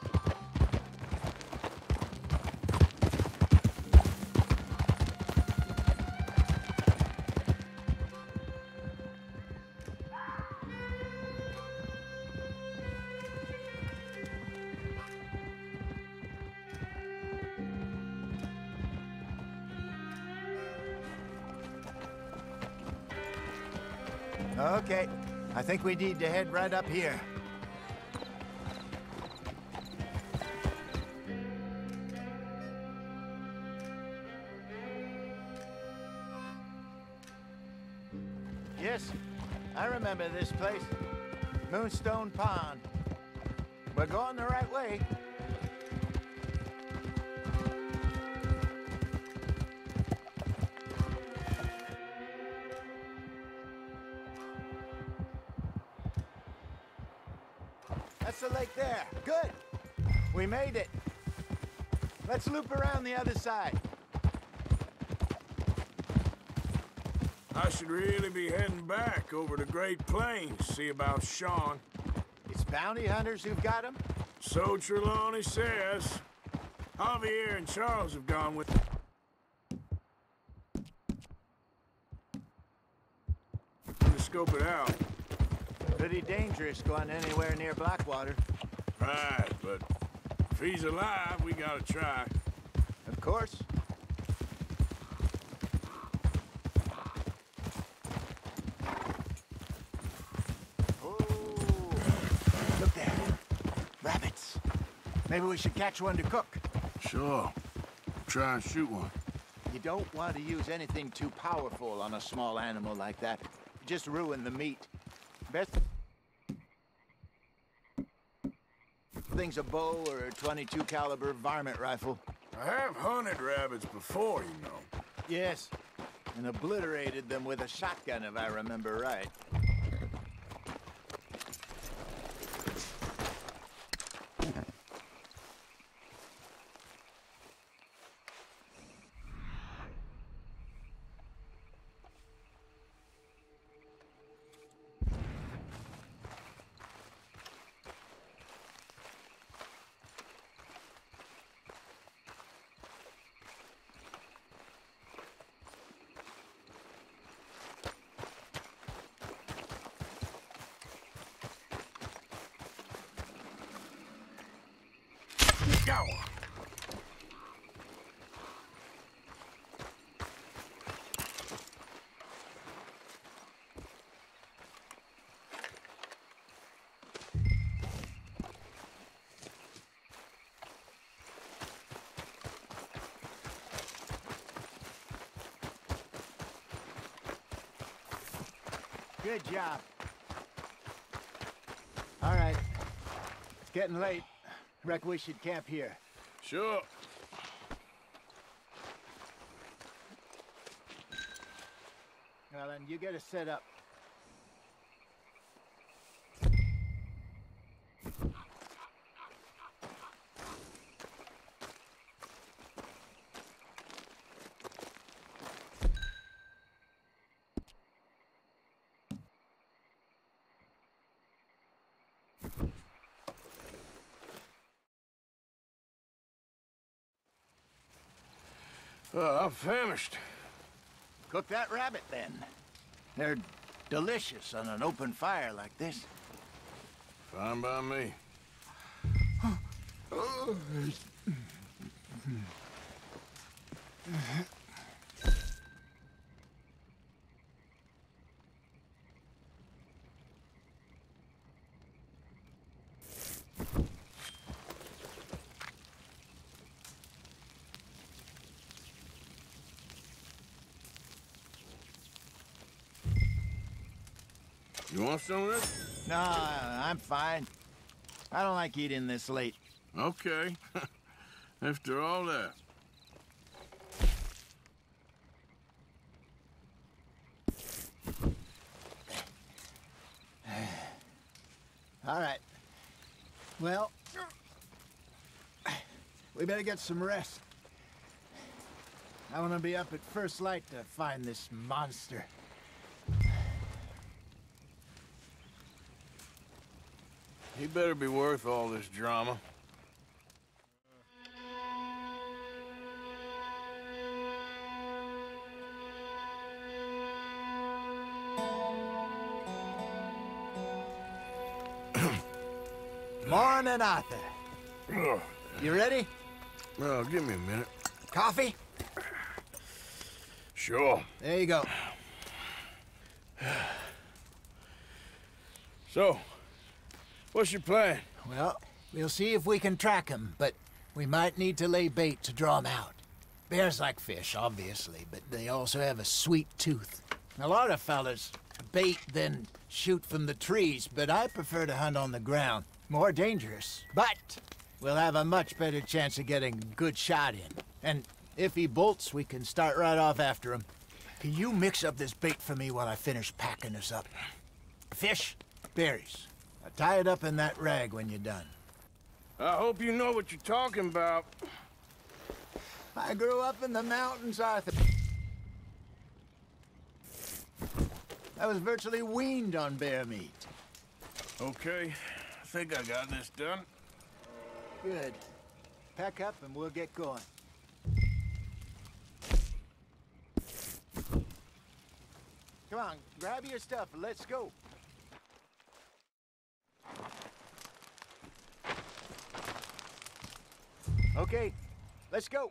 U: Okay, I think we need to head right up here. Yes, I remember this place. Moonstone Pond. We're going the right way. That's the lake there. Good. We made it. Let's loop around the other side.
B: I should really be heading back over the Great Plains, see about Sean.
U: It's bounty hunters who've got him?
B: So Trelawney says. Javier and Charles have gone with... to scope it out.
U: Pretty dangerous going anywhere near Blackwater.
B: Right, but if he's alive, we gotta try.
U: Of course. Look there. Rabbits. Maybe we should catch one to cook.
B: Sure. Try and shoot one.
U: You don't want to use anything too powerful on a small animal like that. Just ruin the meat. Best thing's a bow or a twenty-two caliber varmint rifle.
B: I have hunted rabbits before, you know.
U: Yes, and obliterated them with a shotgun, if I remember right.
A: go!
U: Good job. All right. It's getting late. Reckon we should camp here.
B: Sure.
U: Well, then you get us set up.
B: Uh, I'm famished.
U: Cook that rabbit, then. They're delicious on an open fire like this.
B: Fine by me. You want some of this?
U: No, I'm fine. I don't like eating this late.
B: Okay. After all that.
U: All right. Well, we better get some rest. I want to be up at first light to find this monster.
B: He better be worth all this drama.
U: Morning, Arthur. You ready?
B: Well, give me a minute.
U: Coffee?
B: Sure.
U: There you go.
B: So, what's your plan?
U: Well, we'll see if we can track him, but we might need to lay bait to draw him out. Bears like fish, obviously, but they also have a sweet tooth. A lot of fellas bait, then shoot from the trees, but I prefer to hunt on the ground. More dangerous, but we'll have a much better chance of getting a good shot in. And if he bolts, we can start right off after him. Can you mix up this bait for me while I finish packing this up? Fish, berries. Now tie it up in that rag when you're done.
B: I hope you know what you're talking about.
U: I grew up in the mountains, Arthur. I was virtually weaned on bear meat.
B: Okay, I think I got this done.
U: Good. Pack up and we'll get going. Come on, grab your stuff and let's go. Okay, let's go.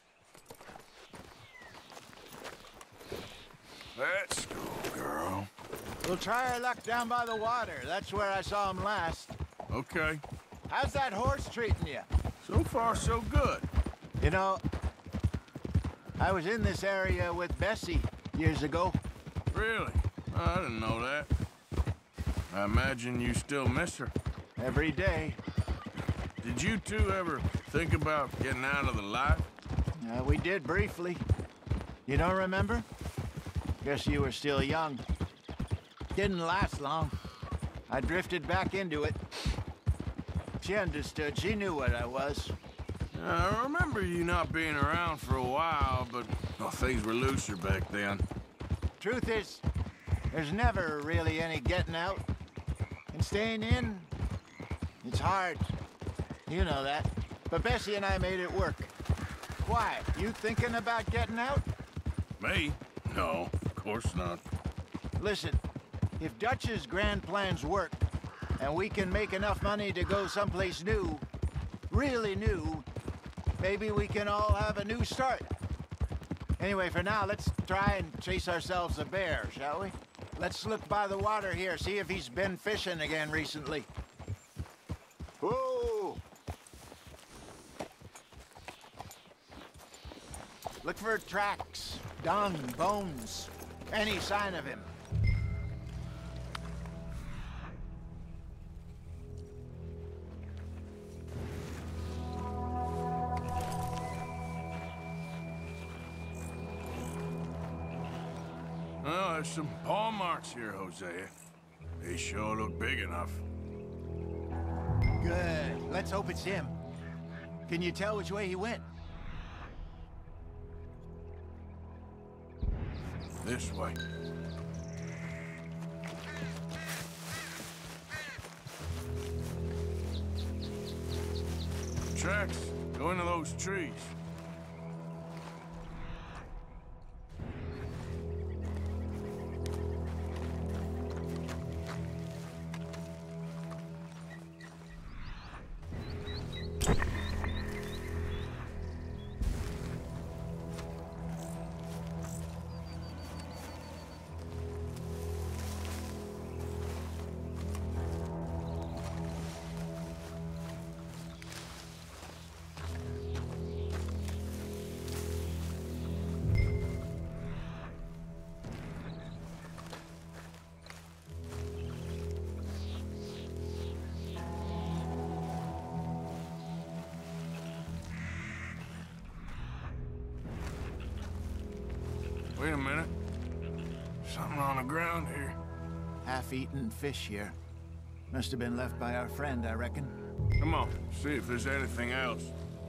B: Let's go, girl.
U: We'll try our luck down by the water. That's where I saw him last.
B: Okay.
U: How's that horse treating you?
B: So far, so good.
U: You know, I was in this area with Bessie years ago.
B: Really? I didn't know that. I imagine you still miss her.
U: Every day.
B: Did you two ever think about getting out of the life?
U: Uh, we did briefly. You don't remember? Guess you were still young. Didn't last long. I drifted back into it. She understood. She knew what I was.
B: I remember you not being around for a while, but well, things were looser back then.
U: Truth is, there's never really any getting out. And staying in, it's hard. You know that. But Bessie and I made it work. Why? You thinking about getting out?
B: Me? No, of course not.
U: Listen, if Dutch's grand plans work, and we can make enough money to go someplace new, really new, maybe we can all have a new start. Anyway, for now, let's try and chase ourselves a bear, shall we? Let's look by the water here, see if he's been fishing again recently. Whoa! Look for tracks, dung, bones, any sign of him.
B: Oh, there's some paw marks here, Hosea. They sure look big enough.
U: Good. Let's hope it's him. Can you tell which way he went?
B: This way. Tracks go into those trees. Wait a minute. Something on the ground here.
U: Half-eaten fish here. Must have been left by our friend, I reckon.
B: Come on, see if there's anything else.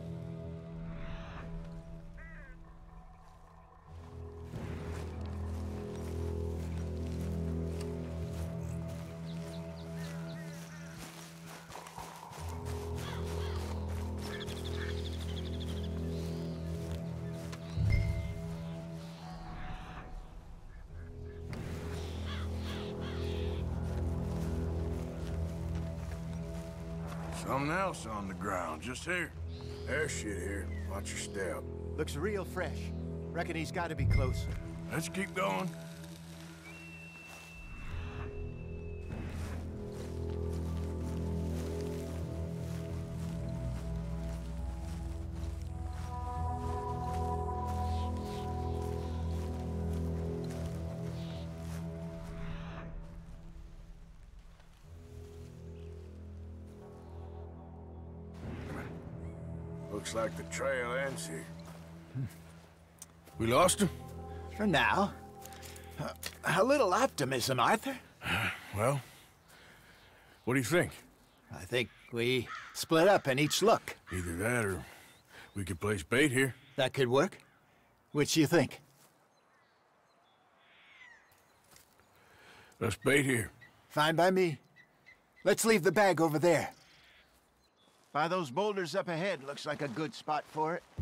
B: Something else on the ground, just here. There's shit here. Watch your step.
U: Looks real fresh. Reckon he's got to be close.
B: Let's keep going. Looks like the trail ends here. We lost him?
U: For now. Uh, a little optimism, Arthur.
B: Well, what do you think?
U: I think we split up and each look.
B: Either that or we could place bait here.
U: That could work. Which do you think?
B: Let's bait here.
U: Fine by me. Let's leave the bag over there. By those boulders up ahead, looks like a good spot for it.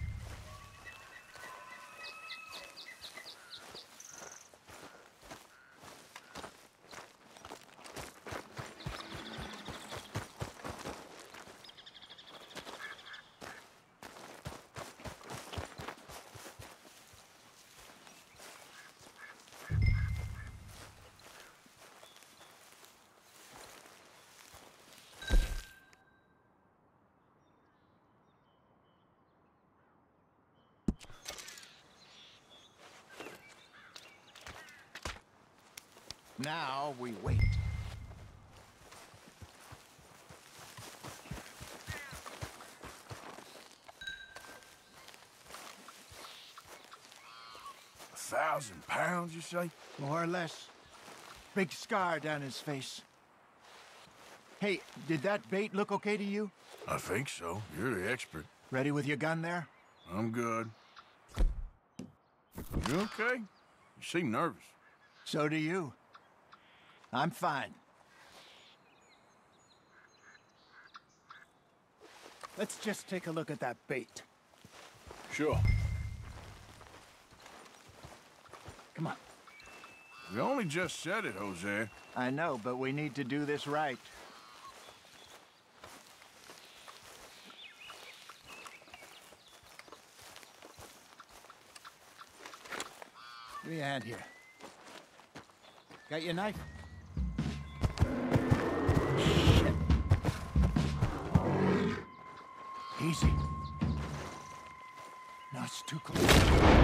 U: Now we wait.
B: A thousand pounds, you say?
U: More or less. Big scar down his face. Hey, did that bait look okay to you?
B: I think so. You're the expert.
U: Ready with your gun there?
B: I'm good. You okay? You seem nervous.
U: So do you. I'm fine. Let's just take a look at that bait.
B: Sure.
U: Come on.
B: We only just said it, Hosea.
U: I know, but we need to do this right. Give me a hand here. Got your knife? Shit. Easy. No, it's too close.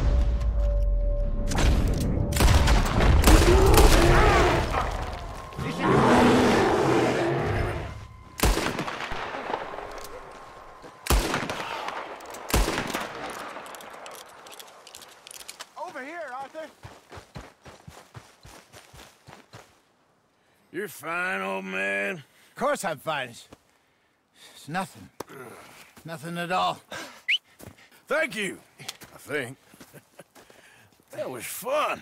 U: Over here, Arthur.
B: You're fine, old man.
U: Of course I'm fine. It's, it's nothing. Nothing at all.
B: Thank you, I think. That was fun.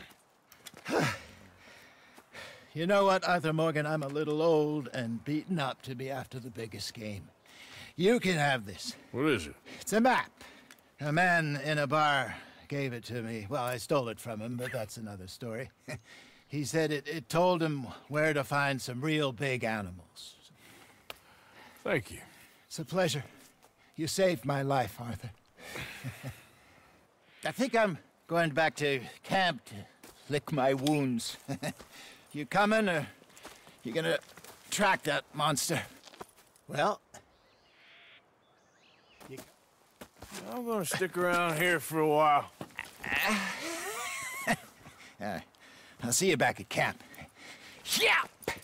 U: You know what, Arthur Morgan? I'm a little old and beaten up to be after the biggest game. You can have this.
B: What is it?
U: It's a map. A man in a bar gave it to me. Well, I stole it from him, but that's another story. He said it, it told him where to find some real big animals.
B: Thank you.
U: It's a pleasure. You saved my life, Arthur. I think I'm going back to camp to lick my wounds. You coming, or you gonna track that monster? Well, you...
B: I'm gonna stick around here for a while.
U: All right. I'll see you back at camp. Yeah!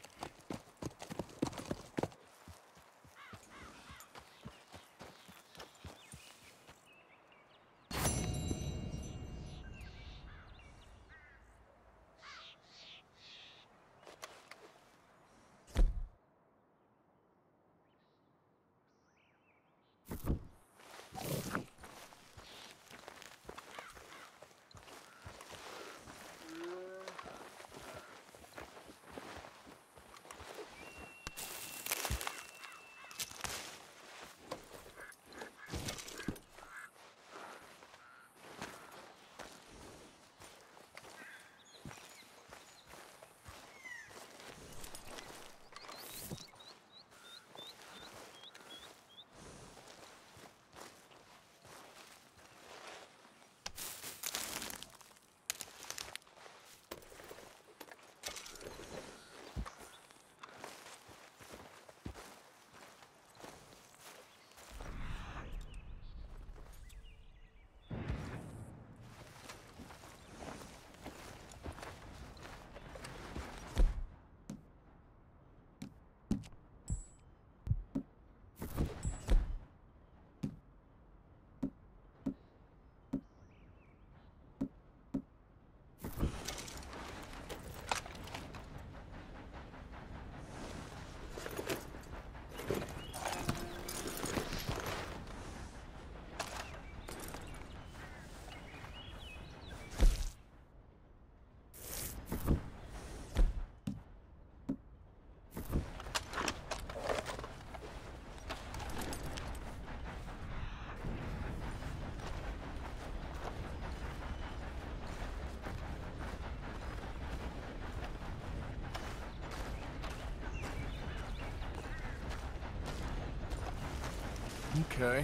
B: Okay.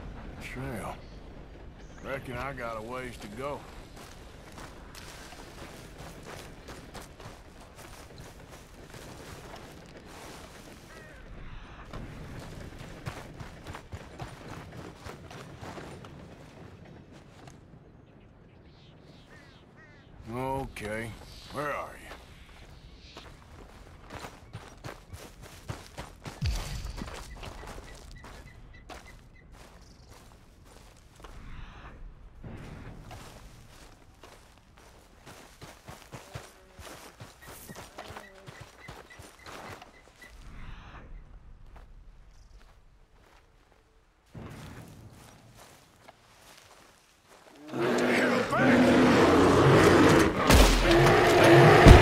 B: Trail. Reckon I got a ways to go. Okay. Where are you? Hit him back!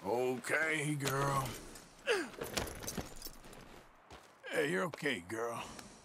B: Okay, girl. Hey, you're okay, girl.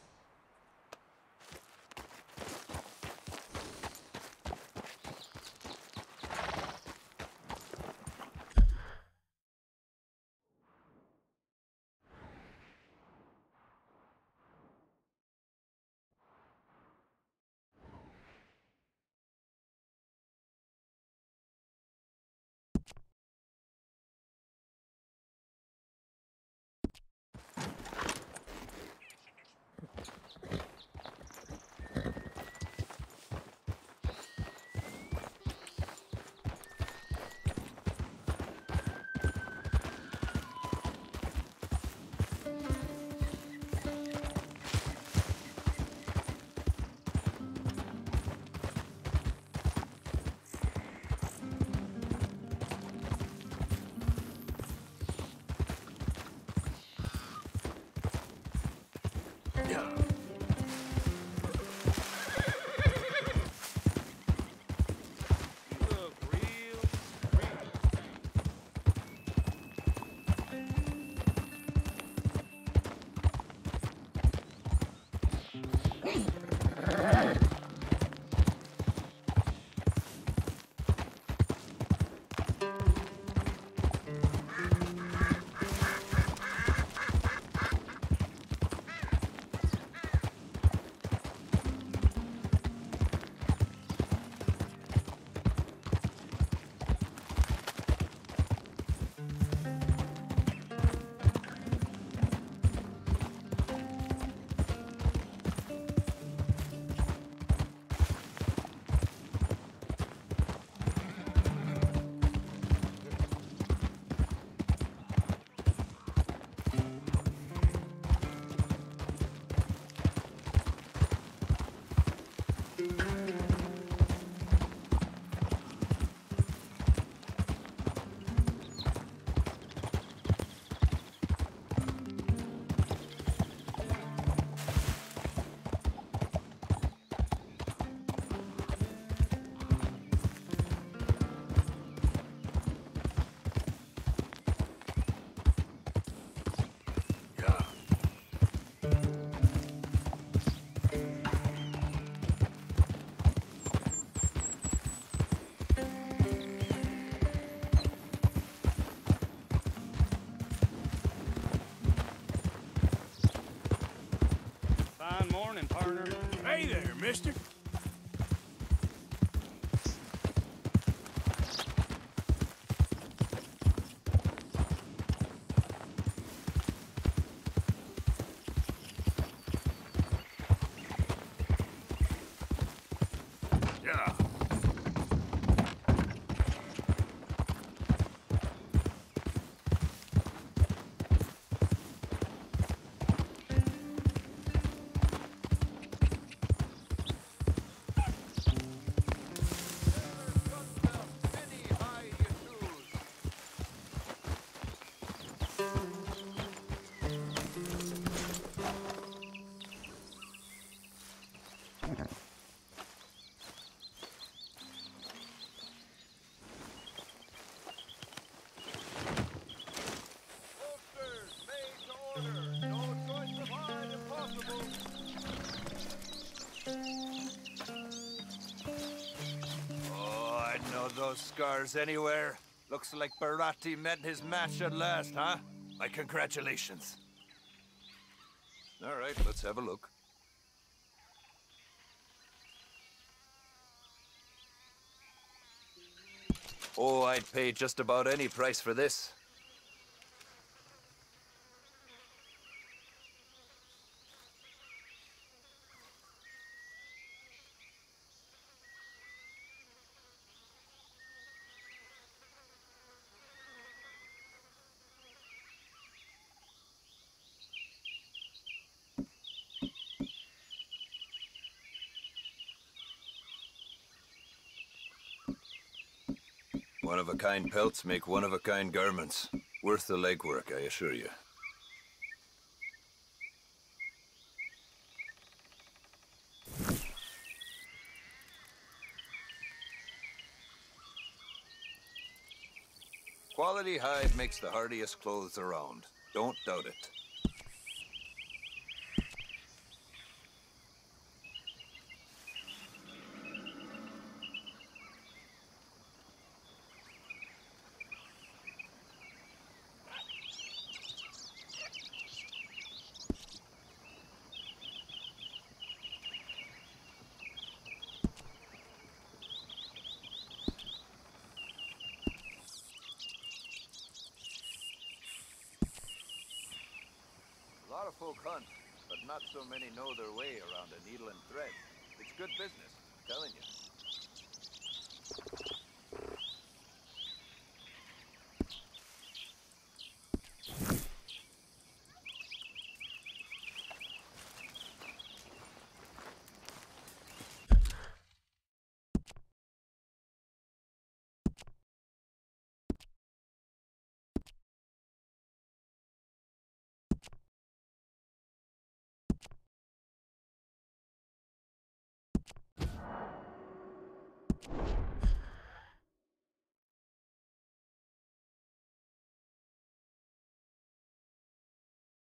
O: Morning, partner.
B: Hey there, mister. Yeah.
M: Oh, I'd know those scars anywhere. Looks like Barati met his match at last, huh? My congratulations. All right, let's have a look. Oh, I'd pay just about any price for this. One-of-a-kind pelts make one-of-a-kind garments. Worth the legwork, I assure you. Quality hide makes the hardiest clothes around. Don't doubt it. A lot of folk hunt, but not so many know their way around a needle and thread. It's good business, I'm telling you.